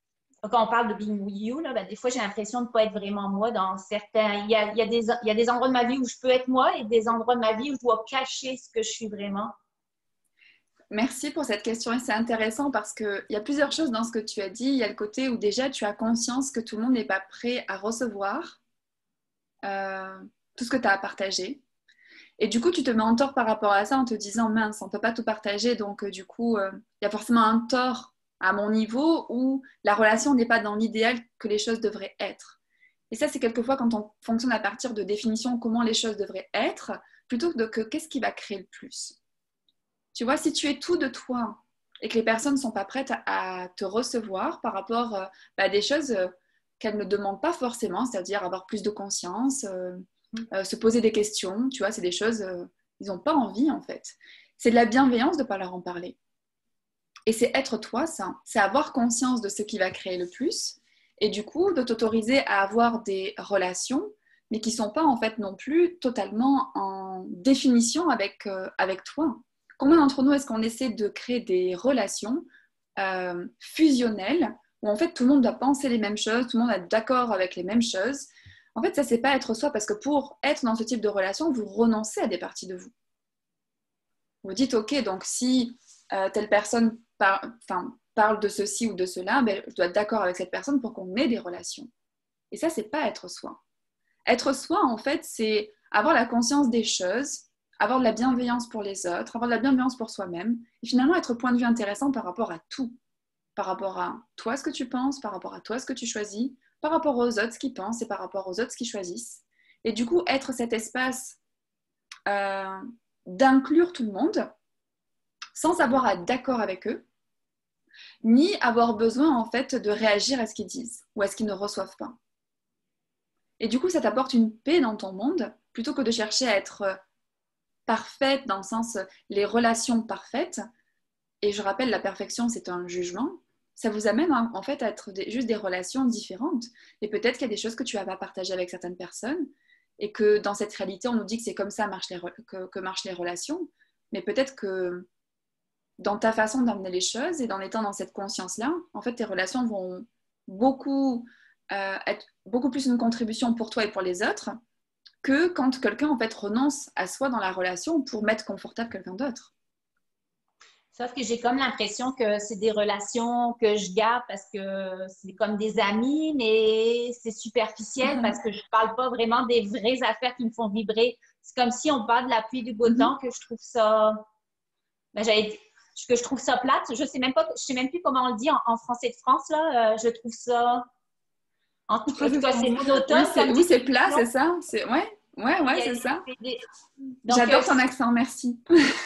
quand on parle de being you, là, ben, des fois, j'ai l'impression de ne pas être vraiment moi dans certains... Il y a, il y a des, il y a des endroits de ma vie où je peux être moi et des endroits de ma vie où je dois cacher ce que je suis vraiment. Merci pour cette question et c'est intéressant parce qu'il y a plusieurs choses dans ce que tu as dit. Il y a le côté où déjà tu as conscience que tout le monde n'est pas prêt à recevoir euh, tout ce que tu as à partager. Et du coup, tu te mets en tort par rapport à ça en te disant mince, on ne peut pas tout partager. Donc, euh, du coup, euh, il y a forcément un tort à mon niveau où la relation n'est pas dans l'idéal que les choses devraient être. Et ça, c'est quelquefois quand on fonctionne à partir de définitions comment les choses devraient être plutôt que de que qu'est-ce qui va créer le plus. Tu vois, si tu es tout de toi et que les personnes ne sont pas prêtes à, à te recevoir par rapport euh, bah, à des choses euh, qu'elles ne demandent pas forcément, c'est-à-dire avoir plus de conscience, euh, euh, se poser des questions, tu vois, c'est des choses, euh, ils n'ont pas envie en fait. C'est de la bienveillance de ne pas leur en parler. Et c'est être toi, ça. C'est avoir conscience de ce qui va créer le plus et du coup de t'autoriser à avoir des relations mais qui ne sont pas en fait non plus totalement en définition avec, euh, avec toi. Combien d'entre nous est-ce qu'on essaie de créer des relations euh, fusionnelles où en fait tout le monde doit penser les mêmes choses, tout le monde est d'accord avec les mêmes choses. En fait, ça c'est pas être soi parce que pour être dans ce type de relation, vous renoncez à des parties de vous. Vous dites ok, donc si euh, telle personne par, enfin, parle de ceci ou de cela, ben, je dois être d'accord avec cette personne pour qu'on ait des relations. Et ça c'est pas être soi. Être soi en fait c'est avoir la conscience des choses, avoir de la bienveillance pour les autres, avoir de la bienveillance pour soi-même, et finalement être point de vue intéressant par rapport à tout. Par rapport à toi, ce que tu penses, par rapport à toi, ce que tu choisis, par rapport aux autres, ce qu'ils pensent, et par rapport aux autres, ce qu'ils choisissent. Et du coup, être cet espace euh, d'inclure tout le monde, sans avoir à être d'accord avec eux, ni avoir besoin, en fait, de réagir à ce qu'ils disent, ou à ce qu'ils ne reçoivent pas. Et du coup, ça t'apporte une paix dans ton monde, plutôt que de chercher à être parfaite, dans le sens les relations parfaites. Et je rappelle, la perfection, c'est un jugement. Ça vous amène en fait à être des, juste des relations différentes. Et peut-être qu'il y a des choses que tu vas pas partager avec certaines personnes et que dans cette réalité, on nous dit que c'est comme ça marche les, que, que marchent les relations. Mais peut-être que dans ta façon d'emmener les choses et en étant dans cette conscience-là, en fait, tes relations vont beaucoup euh, être beaucoup plus une contribution pour toi et pour les autres que quand quelqu'un en fait renonce à soi dans la relation pour mettre confortable quelqu'un d'autre. Sauf que j'ai comme l'impression que c'est des relations que je garde parce que c'est comme des amis, mais c'est superficiel parce que je parle pas vraiment des vraies affaires qui me font vibrer. C'est comme si on parle de la pluie du beau temps, que je trouve ça, ben, j'allais, que je trouve ça plate. Je sais même pas, je sais même plus comment on le dit en, en français de France là. Euh, je trouve ça, en tout, en tout cas, c'est monotone. Oui, c'est, oui, c'est plat, c'est ça. C'est ouais, ouais, ouais, c'est ça. Des... Donc, j'adore euh, ton accent, merci.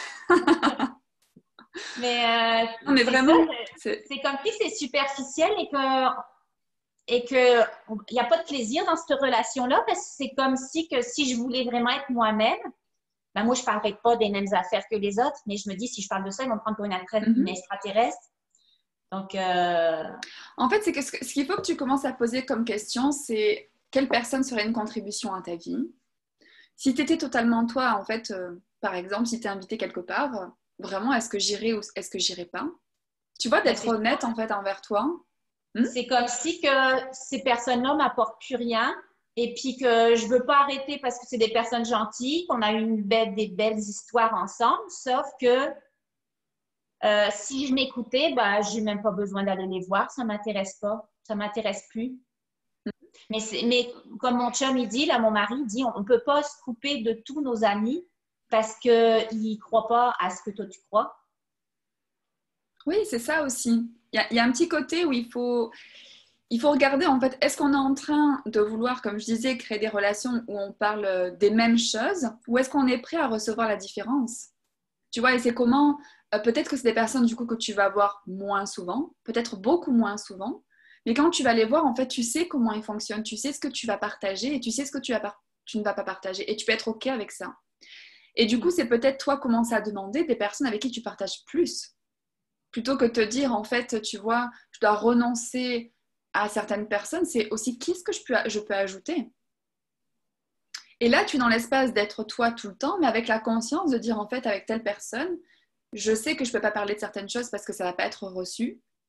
Mais, euh, non, mais vraiment, ça, c'est... c'est comme si c'est superficiel et que et que il n'y a pas de plaisir dans cette relation-là parce que c'est comme si que si je voulais vraiment être moi-même, ben moi je ne parlerais pas des mêmes affaires que les autres, mais je me dis si je parle de ça, ils vont me prendre pour une, mm-hmm. une extraterrestre. Donc, euh... en fait, c'est que ce qu'il faut que tu commences à poser comme question, c'est quelle personne serait une contribution à ta vie? Si tu étais totalement toi, en fait, euh, par exemple, si tu es invité quelque part, vraiment, est-ce que j'irai ou est-ce que j'irai pas? Tu vois, d'être honnête en fait envers toi. Hmm? C'est comme si que ces personnes-là m'apportent plus rien et puis que je veux pas arrêter parce que c'est des personnes gentilles, qu'on a eu une belle, des belles histoires ensemble, sauf que euh, si je m'écoutais, ben, j'ai même pas besoin d'aller les voir, ça m'intéresse pas, ça m'intéresse plus. Hmm. Mais, mais comme mon chum, il dit, là, mon mari, il dit, on ne peut pas se couper de tous nos amis parce qu'ils ne croient pas à ce que toi tu crois. Oui, c'est ça aussi. Il y a, il y a un petit côté où il faut, il faut regarder, en fait, est-ce qu'on est en train de vouloir, comme je disais, créer des relations où on parle des mêmes choses ou est-ce qu'on est prêt à recevoir la différence? Tu vois, et c'est comment, euh, peut-être que c'est des personnes du coup que tu vas voir moins souvent, peut-être beaucoup moins souvent, mais quand tu vas les voir, en fait, tu sais comment ils fonctionnent, tu sais ce que tu vas partager et tu sais ce que tu, vas par- tu ne vas pas partager et tu peux être OK avec ça. Et du coup, c'est peut-être toi commencer à demander des personnes avec qui tu partages plus. Plutôt que de te dire, en fait, tu vois, je dois renoncer à certaines personnes, c'est aussi qui est-ce que je peux, je peux ajouter. Et là, tu es dans l'espace d'être toi tout le temps, mais avec la conscience de dire, en fait, avec telle personne, je sais que je ne peux pas parler de certaines choses parce que ça ne va pas être reçu.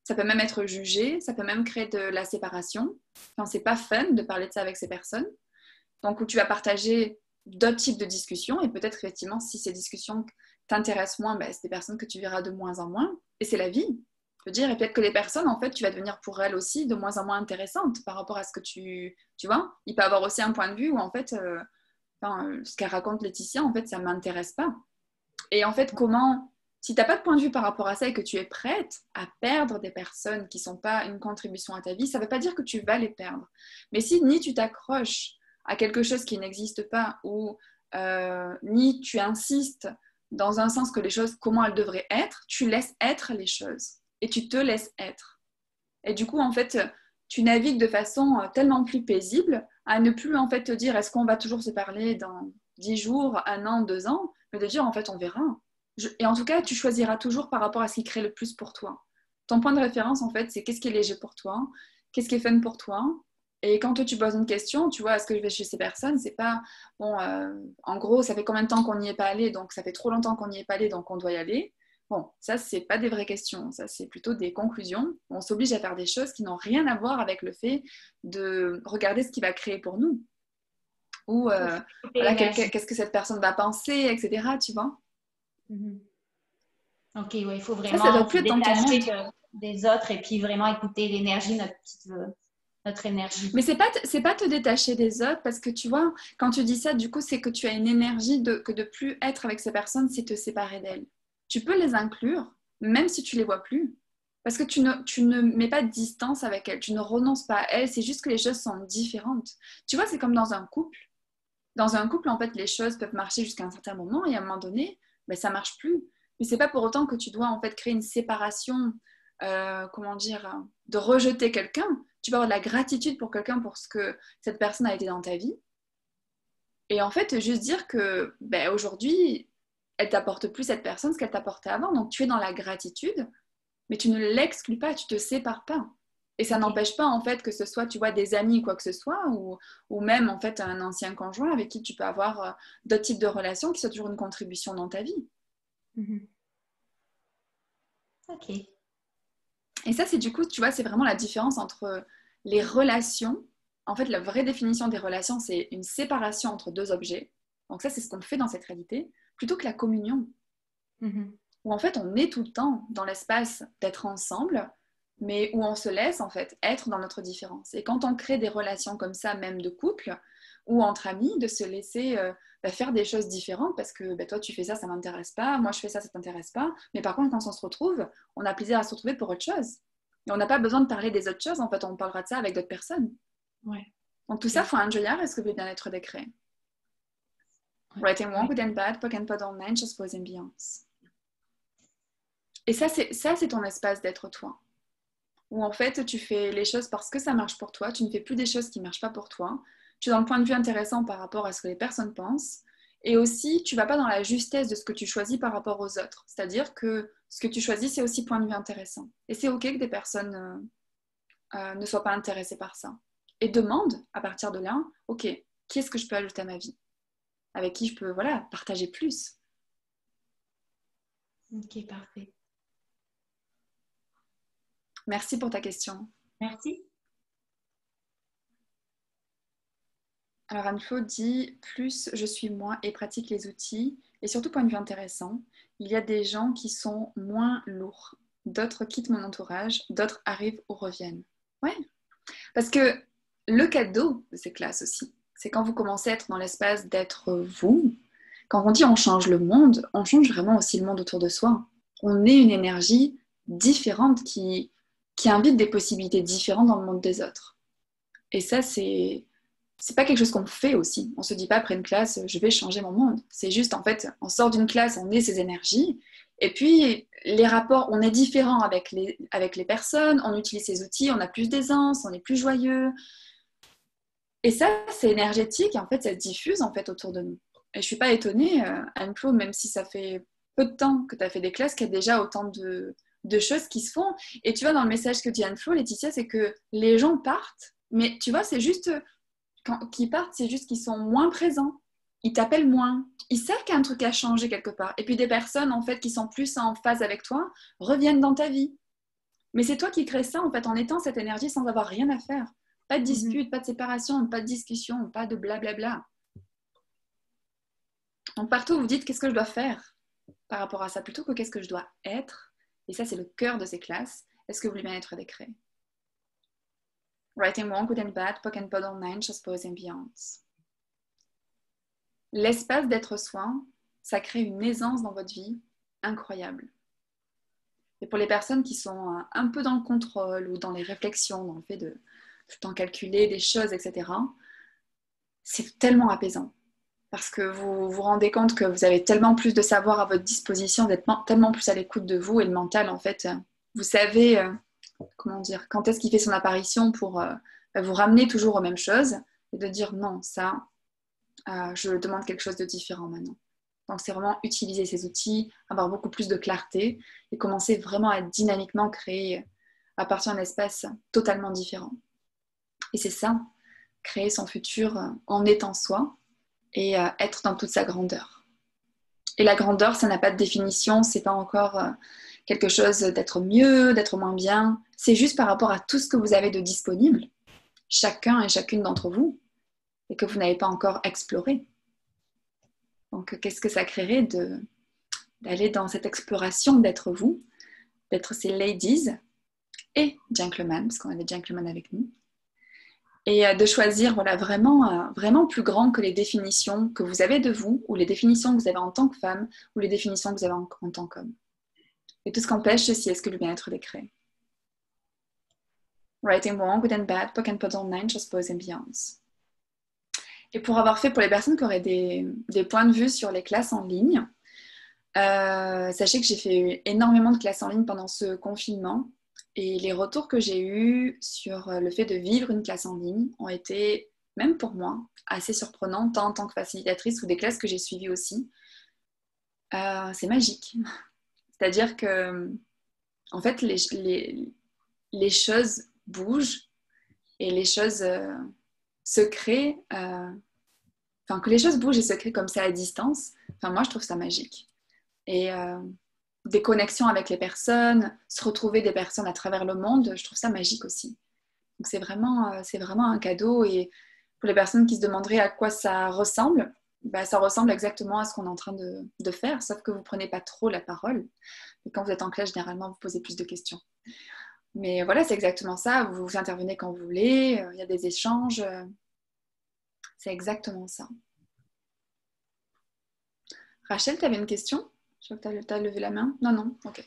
Ça peut même être jugé, ça peut même créer de la séparation. Enfin, c'est pas fun de parler de ça avec ces personnes. Donc, où tu vas partager d'autres types de discussions et peut-être effectivement, si ces discussions t'intéressent moins, ben, c'est des personnes que tu verras de moins en moins. Et c'est la vie. Je veux dire, et peut-être que les personnes, en fait, tu vas devenir pour elles aussi de moins en moins intéressantes par rapport à ce que tu... Tu vois, il peut avoir aussi un point de vue où, en fait, euh, enfin, euh, ce qu'elle raconte Laetitia, en fait, ça ne m'intéresse pas. Et en fait, comment... Si tu n'as pas de point de vue par rapport à ça et que tu es prête à perdre des personnes qui ne sont pas une contribution à ta vie, ça ne veut pas dire que tu vas les perdre. Mais si ni tu t'accroches à quelque chose qui n'existe pas ou euh, ni tu insistes dans un sens que les choses, comment elles devraient être, tu laisses être les choses et tu te laisses être. Et du coup, en fait, tu navigues de façon tellement plus paisible à ne plus en fait te dire est-ce qu'on va toujours se parler dans dix jours, un an, deux ans, mais de dire en fait on verra. Je... Et en tout cas, tu choisiras toujours par rapport à ce qui crée le plus pour toi. Ton point de référence, en fait, c'est qu'est-ce qui est léger pour toi, qu'est-ce qui est fun pour toi. Et quand toi, tu poses une question, tu vois, est-ce que je vais chez ces personnes, c'est pas, bon, euh, en gros, ça fait combien de temps qu'on n'y est pas allé, donc ça fait trop longtemps qu'on n'y est pas allé, donc on doit y aller. Bon, ça, c'est pas des vraies questions, ça, c'est plutôt des conclusions. On s'oblige à faire des choses qui n'ont rien à voir avec le fait de regarder ce qui va créer pour nous. Ou, euh, voilà, qu'est-ce que cette personne va penser, et cetera, tu vois. Mm-hmm. OK, oui, il faut vraiment ça, ça doit plus se être dans ton monde. détacher de, des autres et puis vraiment écouter l'énergie, notre petite, notre énergie. Mais c'est pas, c'est pas te détacher des autres parce que tu vois, quand tu dis ça, du coup, c'est que tu as une énergie de, que de plus être avec ces personnes, c'est te séparer d'elles. Tu peux les inclure, même si tu les vois plus. Parce que tu ne, tu ne mets pas de distance avec elles, tu ne renonces pas à elles, c'est juste que les choses sont différentes. Tu vois, c'est comme dans un couple. Dans un couple, en fait, les choses peuvent marcher jusqu'à un certain moment et à un moment donné, ben, ça marche plus. Mais c'est pas pour autant que tu dois en fait créer une séparation, euh, comment dire, de rejeter quelqu'un. Tu peux avoir de la gratitude pour quelqu'un pour ce que cette personne a été dans ta vie. Et en fait, juste dire que ben, aujourd'hui, elle t'apporte plus cette personne ce qu'elle t'apportait avant. Donc tu es dans la gratitude, mais tu ne l'exclus pas, tu te sépares pas. Et ça okay. n'empêche pas en fait que ce soit, tu vois, des amis ou quoi que ce soit, ou, ou même en fait un ancien conjoint avec qui tu peux avoir euh, d'autres types de relations qui sont toujours une contribution dans ta vie. Mm-hmm. Ok. Et ça, c'est du coup, tu vois, c'est vraiment la différence entre les relations. En fait, la vraie définition des relations, c'est une séparation entre deux objets. Donc ça, c'est ce qu'on fait dans cette réalité, plutôt que la communion. Mm-hmm. Où en fait, on est tout le temps dans l'espace d'être ensemble, mais où on se laisse en fait être dans notre différence. Et quand on crée des relations comme ça, même de couple ou entre amis, de se laisser euh, bah, faire des choses différentes parce que bah, toi tu fais ça, ça m'intéresse pas, moi je fais ça, ça t'intéresse pas. Mais par contre, quand on se retrouve, on a plaisir à se retrouver pour autre chose. Et on n'a pas besoin de parler des autres choses, en fait, on parlera de ça avec d'autres personnes. Ouais. Donc tout ça, faut un joyar, est-ce que le bien-être décret? Right and wrong, good and bad, poc and pod online, just for ambiance. Et ça, c'est, ça, c'est ton espace d'être toi. Où en fait, tu fais les choses parce que ça marche pour toi, tu ne fais plus des choses qui ne marchent pas pour toi. Tu es dans le point de vue intéressant par rapport à ce que les personnes pensent. Et aussi, tu ne vas pas dans la justesse de ce que tu choisis par rapport aux autres. C'est-à-dire que ce que tu choisis, c'est aussi point de vue intéressant. Et c'est OK que des personnes euh, euh, ne soient pas intéressées par ça. Et demande, à partir de là, OK, qui est-ce que je peux ajouter à ma vie? Avec qui je peux voilà, partager plus? OK, parfait. Merci pour ta question. Merci. Alors Anne-Flo dit, plus je suis moi et pratique les outils, et surtout point de vue intéressant, il y a des gens qui sont moins lourds. D'autres quittent mon entourage, d'autres arrivent ou reviennent. Ouais, parce que le cadeau de ces classes aussi, c'est quand vous commencez à être dans l'espace d'être vous. Quand on dit on change le monde, on change vraiment aussi le monde autour de soi. On est une énergie différente qui... qui invite des possibilités différentes dans le monde des autres. Et ça, c'est, c'est pas quelque chose qu'on fait aussi. On se dit pas après une classe, je vais changer mon monde. C'est juste, en fait, on sort d'une classe, on est ces énergies, et puis les rapports, on est différent avec les, avec les personnes, on utilise ces outils, on a plus d'aisance, on est plus joyeux. Et ça, c'est énergétique, et en fait, ça se diffuse en fait autour de nous. Et je suis pas étonnée, euh, Anne-Flo, même si ça fait peu de temps que tu as fait des classes, qu'il y a déjà autant de... de choses qui se font. Et tu vois, dans le message que dit Anne-Flo, Laetitia, c'est que les gens partent, mais tu vois, c'est juste, quand ils partent, c'est juste qu'ils sont moins présents. Ils t'appellent moins. Ils savent qu'il y a un truc à changer quelque part. Et puis des personnes, en fait, qui sont plus en phase avec toi, reviennent dans ta vie. Mais c'est toi qui crées ça, en fait, en étant cette énergie sans avoir rien à faire. Pas de dispute, mm-hmm. pas de séparation, pas de discussion, pas de blablabla. Donc partout, vous dites qu'est-ce que je dois faire par rapport à ça, plutôt que qu'est-ce que je dois être. Et ça, c'est le cœur de ces classes. Est-ce que vous voulez bien être décret? Right and wrong, good and bad, poke and pod online, just pose and beyond. L'espace d'être soi, ça crée une aisance dans votre vie incroyable. Et pour les personnes qui sont un peu dans le contrôle ou dans les réflexions, dans le fait de tout le temps calculer des choses, et cetera, c'est tellement apaisant. Parce que vous vous rendez compte que vous avez tellement plus de savoir à votre disposition, d'être tellement plus à l'écoute de vous, et le mental, en fait, vous savez, euh, comment dire, quand est-ce qu'il fait son apparition pour euh, vous ramener toujours aux mêmes choses, et de dire non, ça, euh, je demande quelque chose de différent maintenant. Donc c'est vraiment utiliser ces outils, avoir beaucoup plus de clarté, et commencer vraiment à dynamiquement créer à partir d'un espace totalement différent. Et c'est ça, créer son futur en étant soi, et euh, être dans toute sa grandeur. Et la grandeur, ça n'a pas de définition, c'est pas encore euh, quelque chose d'être mieux, d'être moins bien, c'est juste par rapport à tout ce que vous avez de disponible, chacun et chacune d'entre vous, et que vous n'avez pas encore exploré. Donc qu'est-ce que ça créerait de, d'aller dans cette exploration d'être vous, d'être ces ladies et gentlemen, parce qu'on a des gentlemen avec nous, et de choisir voilà, vraiment, vraiment plus grand que les définitions que vous avez de vous, ou les définitions que vous avez en tant que femme, ou les définitions que vous avez en, en tant qu'homme. Et tout ce qu'empêche ceci, est-ce que le bien-être décret. Right and wrong, good and bad, poke and pod online, just pose and beyond. Et pour avoir fait, pour les personnes qui auraient des, des points de vue sur les classes en ligne, euh, sachez que j'ai fait énormément de classes en ligne pendant ce confinement. Et les retours que j'ai eus sur le fait de vivre une classe en ligne ont été, même pour moi, assez surprenants, tant en tant que facilitatrice ou des classes que j'ai suivies aussi. Euh, c'est magique. C'est-à-dire que, en fait, les, les, les choses bougent et les choses euh, se créent. Euh, enfin, que les choses bougent et se créent comme ça à distance. Enfin, moi, je trouve ça magique. Et... Euh, des connexions avec les personnes, se retrouver des personnes à travers le monde, je trouve ça magique aussi. Donc c'est vraiment, c'est vraiment un cadeau, et pour les personnes qui se demanderaient à quoi ça ressemble, bah, ça ressemble exactement à ce qu'on est en train de, de faire, sauf que vous ne prenez pas trop la parole. Et quand vous êtes en classe, généralement, vous posez plus de questions. Mais voilà, c'est exactement ça, vous intervenez quand vous voulez, il y a des échanges, c'est exactement ça. Rachel, tu avais une question ? Je crois que tu as levé la main. Non, non, ok.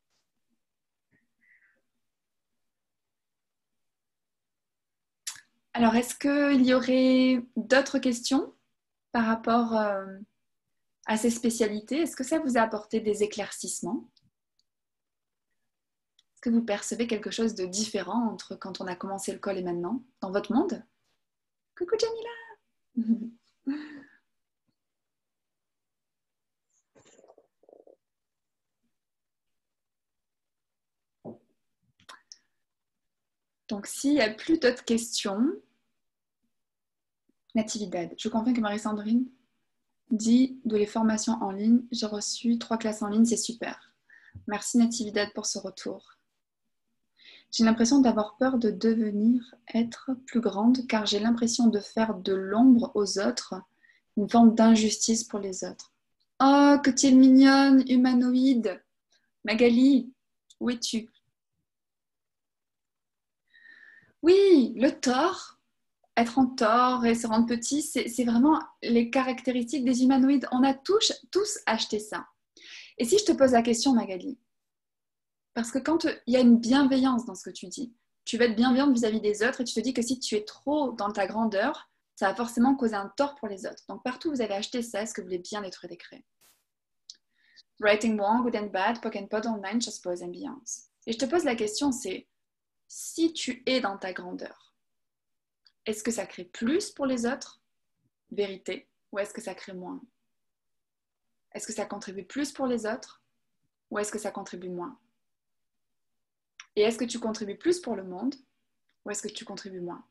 Alors, est-ce qu'il y aurait d'autres questions par rapport euh, à ces spécialités? Est-ce que ça vous a apporté des éclaircissements? Est-ce que vous percevez quelque chose de différent entre quand on a commencé le col et maintenant, dans votre monde? Coucou Jamila! Donc, s'il n'y a plus d'autres questions, Natividad, je comprends que Marie-Sandrine dit de les formations en ligne. J'ai reçu trois classes en ligne, c'est super. Merci Natividad pour ce retour. J'ai l'impression d'avoir peur de devenir être plus grande car j'ai l'impression de faire de l'ombre aux autres, une forme d'injustice pour les autres. Oh, que tu es mignonne, humanoïde. Magali, où es-tu? Oui, le tort, être en tort et se rendre petit, c'est vraiment les caractéristiques des humanoïdes. On a tous, tous acheté ça. Et si je te pose la question, Magali, parce que quand il y a une bienveillance dans ce que tu dis, tu vas être bienveillante vis-à-vis des autres et tu te dis que si tu es trop dans ta grandeur, ça va forcément causer un tort pour les autres. Donc partout où vous avez acheté ça, est-ce que vous voulez bien être décret? Writing wrong, good and bad, poke and pod online, just pose and beyond. Et je te pose la question, c'est si tu es dans ta grandeur, est-ce que ça crée plus pour les autres, vérité, ou est-ce que ça crée moins? Est-ce que ça contribue plus pour les autres, ou est-ce que ça contribue moins? Et est-ce que tu contribues plus pour le monde, ou est-ce que tu contribues moins?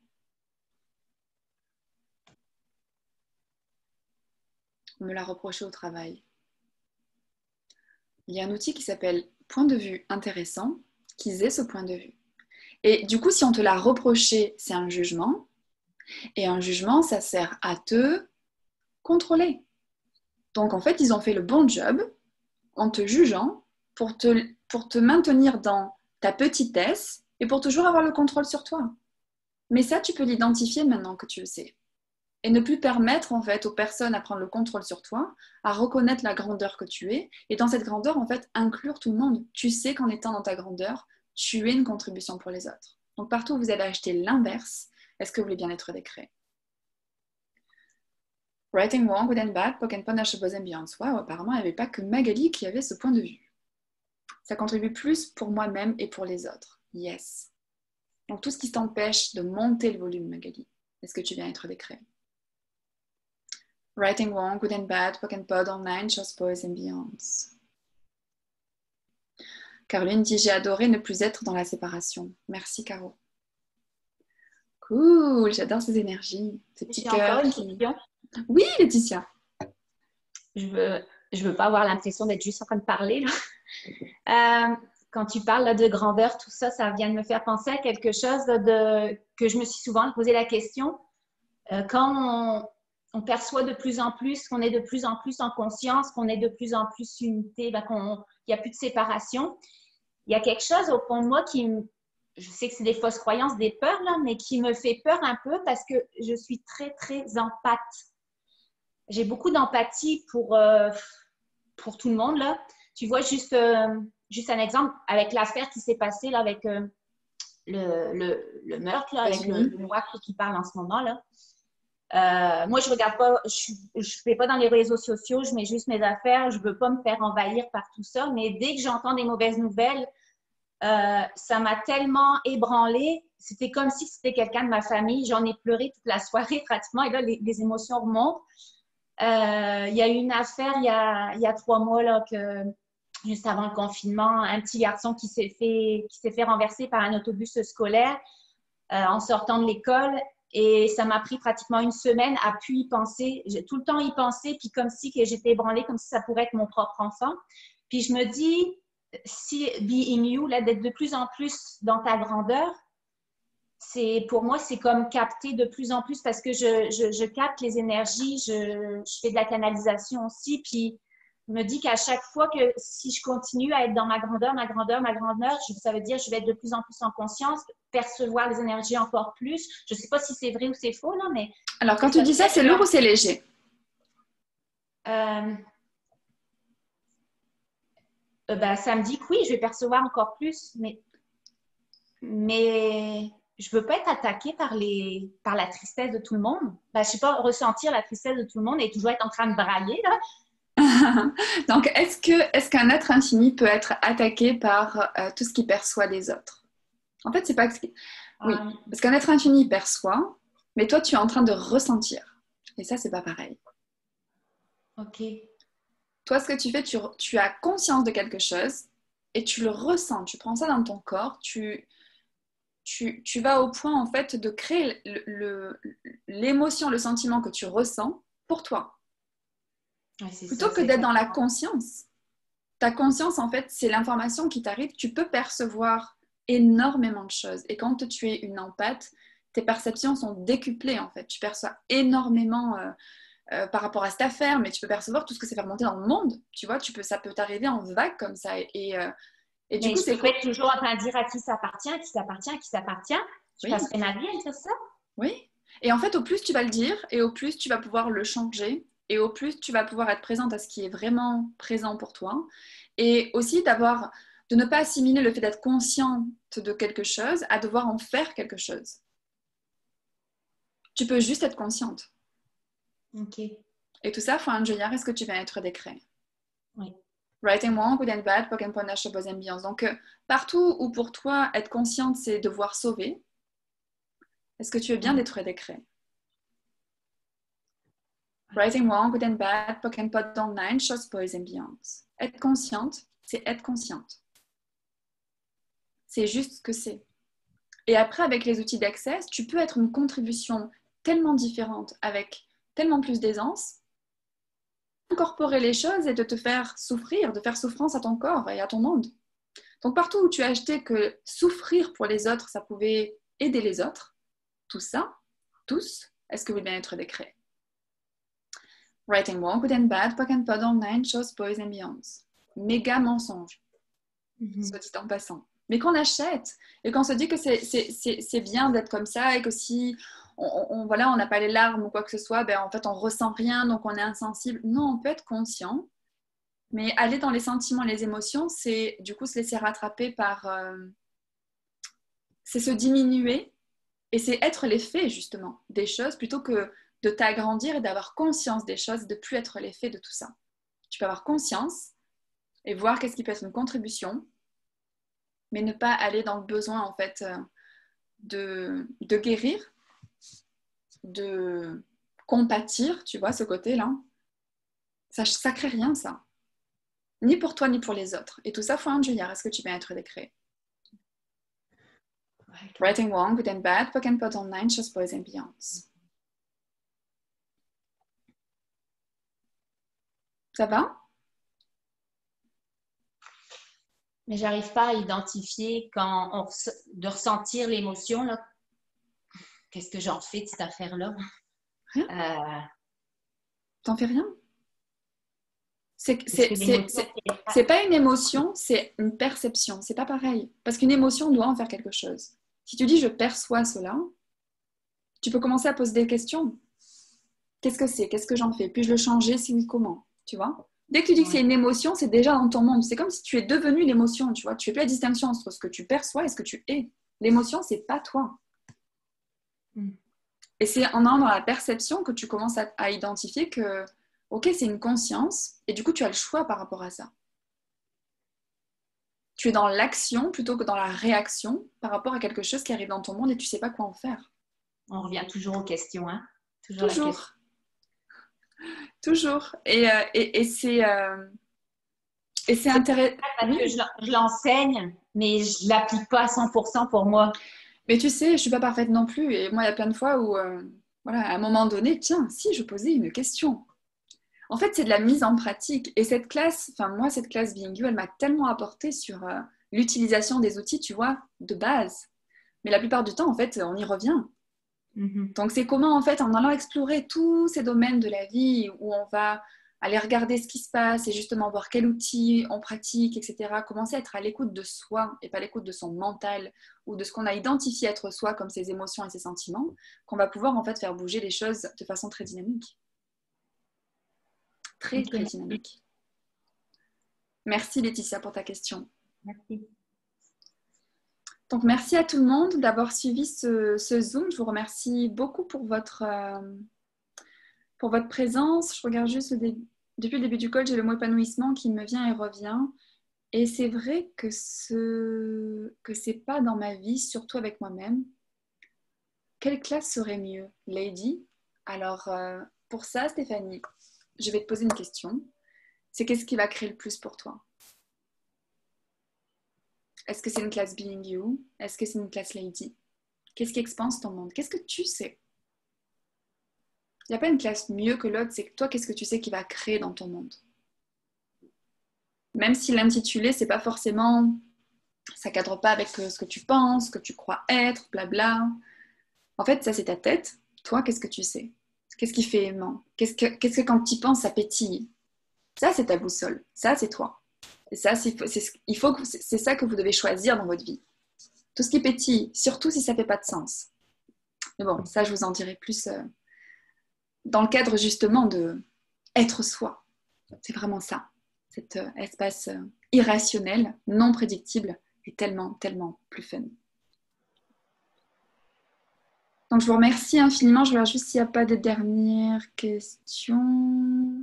On me l'a reproché au travail. Il y a un outil qui s'appelle Point de vue intéressant, qu'ils aient ce point de vue. Et du coup, si on te l'a reproché, c'est un jugement. Et un jugement, ça sert à te contrôler. Donc, en fait, ils ont fait le bon job en te jugeant pour te, pour te maintenir dans ta petitesse et pour toujours avoir le contrôle sur toi. Mais ça, tu peux l'identifier maintenant que tu le sais. Et ne plus permettre, en fait, aux personnes à prendre le contrôle sur toi, à reconnaître la grandeur que tu es. Et dans cette grandeur, en fait, inclure tout le monde. Tu sais qu'en étant dans ta grandeur, tu es une contribution pour les autres. Donc, partout où vous avez acheté l'inverse, est-ce que vous voulez bien être décret? Writing wrong, good and bad, poke and punish above and beyond. Wow, apparemment, il n'y avait pas que Magali qui avait ce point de vue. Ça contribue plus pour moi-même et pour les autres. Yes. Donc, tout ce qui t'empêche de monter le volume, Magali, est-ce que tu viens être décret? Writing wrong, good and bad, poke and pod online, shows boys and beyonds. Caroline dit, j'ai adoré ne plus être dans la séparation. Merci, Caro. Cool, j'adore ces énergies, ces petits cœurs. Encore une qui... question. Oui, Laetitia. Je veux, je veux pas avoir l'impression d'être juste en train de parler. Là. Euh, quand tu parles là, de grandeur, tout ça, ça vient de me faire penser à quelque chose de, que je me suis souvent posé la question. Euh, quand on, on perçoit de plus en plus, qu'on est de plus en plus en conscience, qu'on est de plus en plus unité, ben, qu'il n'y a plus de séparation, il y a quelque chose au fond de moi qui me... Je sais que c'est des fausses croyances, des peurs, là, mais qui me fait peur un peu parce que je suis très, très empathe. J'ai beaucoup d'empathie pour, euh, pour tout le monde. Là. Tu vois, juste, euh, juste un exemple avec l'affaire qui s'est passée là, avec euh, le, le, le meurtre, là, avec le, le noir qui parle en ce moment. Là. Euh, moi, je regarde pas, je ne fais pas dans les réseaux sociaux, je mets juste mes affaires, je ne veux pas me faire envahir par tout ça. Mais dès que j'entends des mauvaises nouvelles, Euh, ça m'a tellement ébranlée. C'était comme si c'était quelqu'un de ma famille. J'en ai pleuré toute la soirée pratiquement. Et là, les, les émotions remontent. Euh, il y a eu une affaire il y a, il y a trois mois, là, que, juste avant le confinement, un petit garçon qui s'est fait, qui s'est fait renverser par un autobus scolaire euh, en sortant de l'école. Et ça m'a pris pratiquement une semaine à pu y penser. J'ai tout le temps y pensé, puis comme si que j'étais ébranlée, comme si ça pourrait être mon propre enfant. Puis je me dis... si being you, là, d'être de plus en plus dans ta grandeur, c'est, pour moi, c'est comme capter de plus en plus parce que je, je, je capte les énergies, je, je fais de la canalisation aussi, puis je me dis qu'à chaque fois que si je continue à être dans ma grandeur, ma grandeur, ma grandeur, ça veut dire que je vais être de plus en plus en conscience, percevoir les énergies encore plus. Je ne sais pas si c'est vrai ou c'est faux, là, mais... Alors, quand tu dis ça, c'est lourd ou c'est léger? Euh... Euh, ben, ça me dit que oui, je vais percevoir encore plus, mais, mais je ne veux pas être attaquée par, les, par la tristesse de tout le monde. Ben, je ne sais pas, ressentir la tristesse de tout le monde et toujours être en train de brailler. Là. Donc, est-ce que, est-ce qu'un être infini peut être attaqué par euh, tout ce qu'il perçoit des autres? En fait, c'est pas... Oui, um... parce qu'un être infini perçoit, mais toi, tu es en train de ressentir. Et ça, c'est pas pareil. Ok. Toi, ce que tu fais, tu, tu as conscience de quelque chose et tu le ressens. Tu prends ça dans ton corps, tu, tu, tu vas au point, en fait, de créer le, le, l'émotion, le sentiment que tu ressens pour toi. Ouais, plutôt ça, que d'être dans la conscience. Ta conscience, en fait, c'est l'information qui t'arrive. Tu peux percevoir énormément de choses. Et quand tu es une empathe, tes perceptions sont décuplées, en fait. Tu perçois énormément... Euh, Euh, par rapport à cette affaire, mais tu peux percevoir tout ce que c'est faire monter dans le monde. Tu vois, tu peux, ça peut t'arriver en vague comme ça. Et, euh, et du mais coup, je c'est peux être toujours en train de dire à qui ça appartient, à qui ça appartient, à qui ça appartient. Je oui. passerai ma vie à dire ça. Oui. Et en fait, au plus tu vas le dire, et au plus tu vas pouvoir le changer, et au plus tu vas pouvoir être présente à ce qui est vraiment présent pour toi. Et aussi d'avoir, de ne pas assimiler le fait d'être consciente de quelque chose à devoir en faire quelque chose. Tu peux juste être consciente. Ok. Et tout ça, Fran Junior, est-ce que tu vas être décret? Oui. Writing wrong, good and bad, poke and punish, both ambiance. Donc, euh, partout où pour toi, être consciente, c'est devoir sauver, est-ce que tu veux bien d'être décret? Writing wrong, good and bad, poke and pot online, shows boys and beyonds. Être consciente, c'est être consciente. C'est juste ce que c'est. Et après, avec les outils d'Access, tu peux être une contribution tellement différente, avec tellement plus d'aisance, incorporer les choses et de te faire souffrir, de faire souffrance à ton corps et à ton monde. Donc, partout où tu as acheté que souffrir pour les autres, ça pouvait aider les autres, tout ça, tous, est-ce que vous voulez bien être décret? Writing wrong, good and bad, poke and pod online, shows, boys and beyonds. Méga mensonge, mm-hmm. soit dit en passant. Mais qu'on achète et qu'on se dit que c'est, c'est, c'est, c'est bien d'être comme ça et que si on, on, voilà, on n'a pas les larmes ou quoi que ce soit, ben en fait on ressent rien, donc on est insensible. Non, on peut être conscient, mais aller dans les sentiments, les émotions, c'est du coup se laisser rattraper par... Euh, c'est se diminuer et c'est être l'effet justement des choses plutôt que de t'agrandir et d'avoir conscience des choses, de ne plus être l'effet de tout ça. Tu peux avoir conscience et voir qu'est-ce qui peut être une contribution, mais ne pas aller dans le besoin en fait de, de guérir, de compatir, tu vois, ce côté-là. Ça ne crée rien, ça. Ni pour toi, ni pour les autres. Et tout ça, faut un Julia. Est-ce que tu vas être décret? Writing wrong, good and bad, poke and pot online, shows, boys and beyonds. Ça va? Mais j'arrive pas à identifier quand on res... de ressentir l'émotion là. Qu'est-ce que j'en fais de cette affaire-là? Rien. Euh... T'en fais rien? C'est, c'est, c'est, c'est, c'est pas une émotion, c'est une perception. C'est pas pareil. Parce qu'une émotion doit en faire quelque chose. Si tu dis je perçois cela, tu peux commencer à poser des questions. Qu'est-ce que c'est? Qu'est-ce que j'en fais? Puis-je le changer? Si oui, comment? Tu vois? Dès que tu dis que c'est une émotion, c'est déjà dans ton monde. C'est comme si tu es devenu l'émotion, tu vois. Tu fais plus la distinction entre ce que tu perçois et ce que tu es. L'émotion, c'est pas toi. Mm. Et c'est en allant dans la perception que tu commences à, à identifier que, ok, c'est une conscience, et du coup, tu as le choix par rapport à ça. Tu es dans l'action plutôt que dans la réaction par rapport à quelque chose qui arrive dans ton monde et tu sais pas quoi en faire. On revient toujours aux questions, hein? Toujours. Toujours. La question. Toujours. Et, euh, et, et c'est... Euh... Et c'est intéressant. Parce que je l'enseigne, mais je ne l'applique pas à cent pour cent pour moi. Mais tu sais, je ne suis pas parfaite non plus. Et moi, il y a plein de fois où, euh, voilà, à un moment donné, tiens, si je posais une question. En fait, c'est de la mise en pratique. Et cette classe, enfin moi, cette classe Being You, elle m'a tellement apporté sur euh, l'utilisation des outils, tu vois, de base. Mais la plupart du temps, en fait, on y revient. Mm-hmm. Donc, c'est comment, en fait, en allant explorer tous ces domaines de la vie où on va aller regarder ce qui se passe et justement voir quel outil on pratique, et cetera. Commencer à être à l'écoute de soi et pas à l'écoute de son mental ou de ce qu'on a identifié être soi comme ses émotions et ses sentiments, qu'on va pouvoir en fait faire bouger les choses de façon très dynamique. Très, très dynamique. Merci Laetitia pour ta question. Merci. Donc, merci à tout le monde d'avoir suivi ce, ce Zoom. Je vous remercie beaucoup pour votre... Euh, Pour votre présence. Je regarde juste le début. Depuis le début du call, j'ai le mot épanouissement qui me vient et revient. Et c'est vrai que ce que c'est pas dans ma vie, surtout avec moi-même. Quelle classe serait mieux, Lady? Alors, euh, pour ça, Stéphanie, je vais te poser une question. C'est qu'est-ce qui va créer le plus pour toi? Est-ce que c'est une classe Being You? Est-ce que c'est une classe Lady? Qu'est-ce qui expanse ton monde? Qu'est-ce que tu sais? Il n'y a pas une classe mieux que l'autre, c'est que toi, qu'est-ce que tu sais qui va créer dans ton monde? Même si l'intitulé, c'est pas forcément, ça cadre pas avec ce que tu penses, ce que tu crois être, blabla. En fait, ça, c'est ta tête. Toi, qu'est-ce que tu sais? Qu'est-ce qui fait aimant? Qu'est-ce que, qu'est-ce que quand tu y penses, ça pétille? Ça, c'est ta boussole. Ça, c'est toi. Et ça, c'est, c'est, il faut que, c'est ça que vous devez choisir dans votre vie. Tout ce qui pétille, surtout si ça fait pas de sens. Mais bon, ça, je vous en dirai plus... Euh, dans le cadre justement de être soi. C'est vraiment ça. Cet euh, espace euh, irrationnel, non prédictible est tellement, tellement plus fun. Donc je vous remercie infiniment. Je vais voir juste s'il n'y a pas de dernières questions.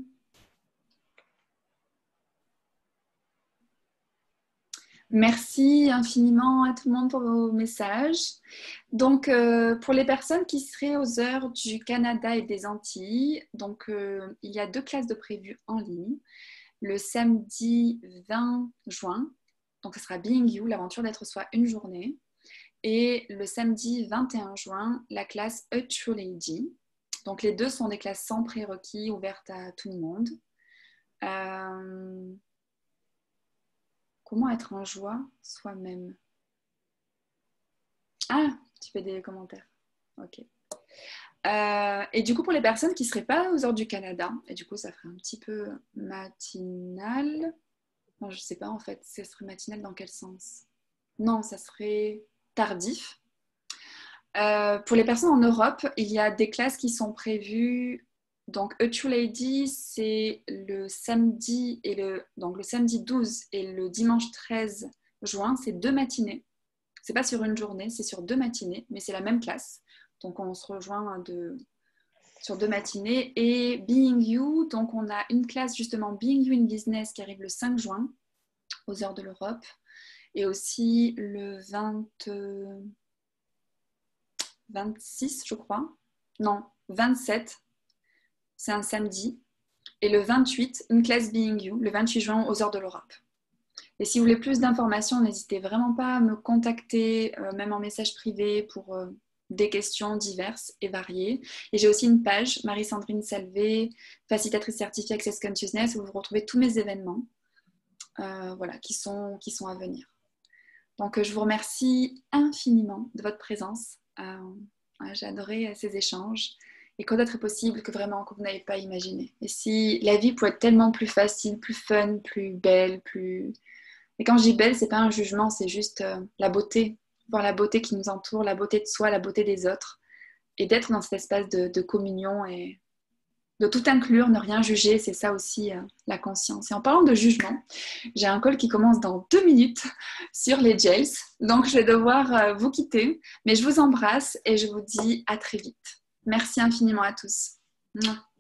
Merci infiniment à tout le monde pour vos messages. Donc, euh, pour les personnes qui seraient aux heures du Canada et des Antilles, donc, euh, il y a deux classes de prévues en ligne. Le samedi vingt juin, donc ce sera Being You, l'aventure d'être soi, une journée. Et le samedi vingt et un juin, la classe A True Lady. Donc, les deux sont des classes sans prérequis, ouvertes à tout le monde. Euh... Comment être en joie soi-même? Ah, tu fais des commentaires. Ok. Euh, et du coup, pour les personnes qui ne seraient pas aux heures du Canada, et du coup, ça ferait un petit peu matinal. Non, je ne sais pas en fait, ça serait matinal dans quel sens? Non, ça serait tardif. Euh, pour les personnes en Europe, il y a des classes qui sont prévues. Donc, A True Lady, c'est le samedi et le donc le samedi douze et le dimanche treize juin, c'est deux matinées. C'est pas sur une journée, c'est sur deux matinées, mais c'est la même classe. Donc, on se rejoint de, sur deux matinées. Et Being You, donc on a une classe justement Being You in Business qui arrive le cinq juin aux heures de l'Europe. Et aussi le vingt, vingt-six, je crois. Non, vingt-sept, c'est un samedi. Et le vingt-huit, une classe Being You, le vingt-huit juin aux heures de l'Europe. Et si vous voulez plus d'informations, n'hésitez vraiment pas à me contacter, euh, même en message privé, pour euh, des questions diverses et variées. Et j'ai aussi une page, Marie-Sandrine Salvé, facilitatrice certifiée Access Consciousness, où vous retrouvez tous mes événements euh, voilà, qui sont, qui sont à venir. Donc, je vous remercie infiniment de votre présence. Euh, j'ai adoré ces échanges. Et quoi d'autre est possible que vraiment que vous n'avez pas imaginé. Et si la vie pouvait être tellement plus facile, plus fun, plus belle, plus... Et quand je dis belle, c'est pas un jugement, c'est juste euh, la beauté. Voir la beauté qui nous entoure, la beauté de soi, la beauté des autres. Et d'être dans cet espace de, de communion et de tout inclure, ne rien juger, c'est ça aussi euh, la conscience. Et en parlant de jugement, j'ai un call qui commence dans deux minutes sur les gels. Donc, je vais devoir euh, vous quitter. Mais je vous embrasse et je vous dis à très vite. Merci infiniment à tous. Mouah.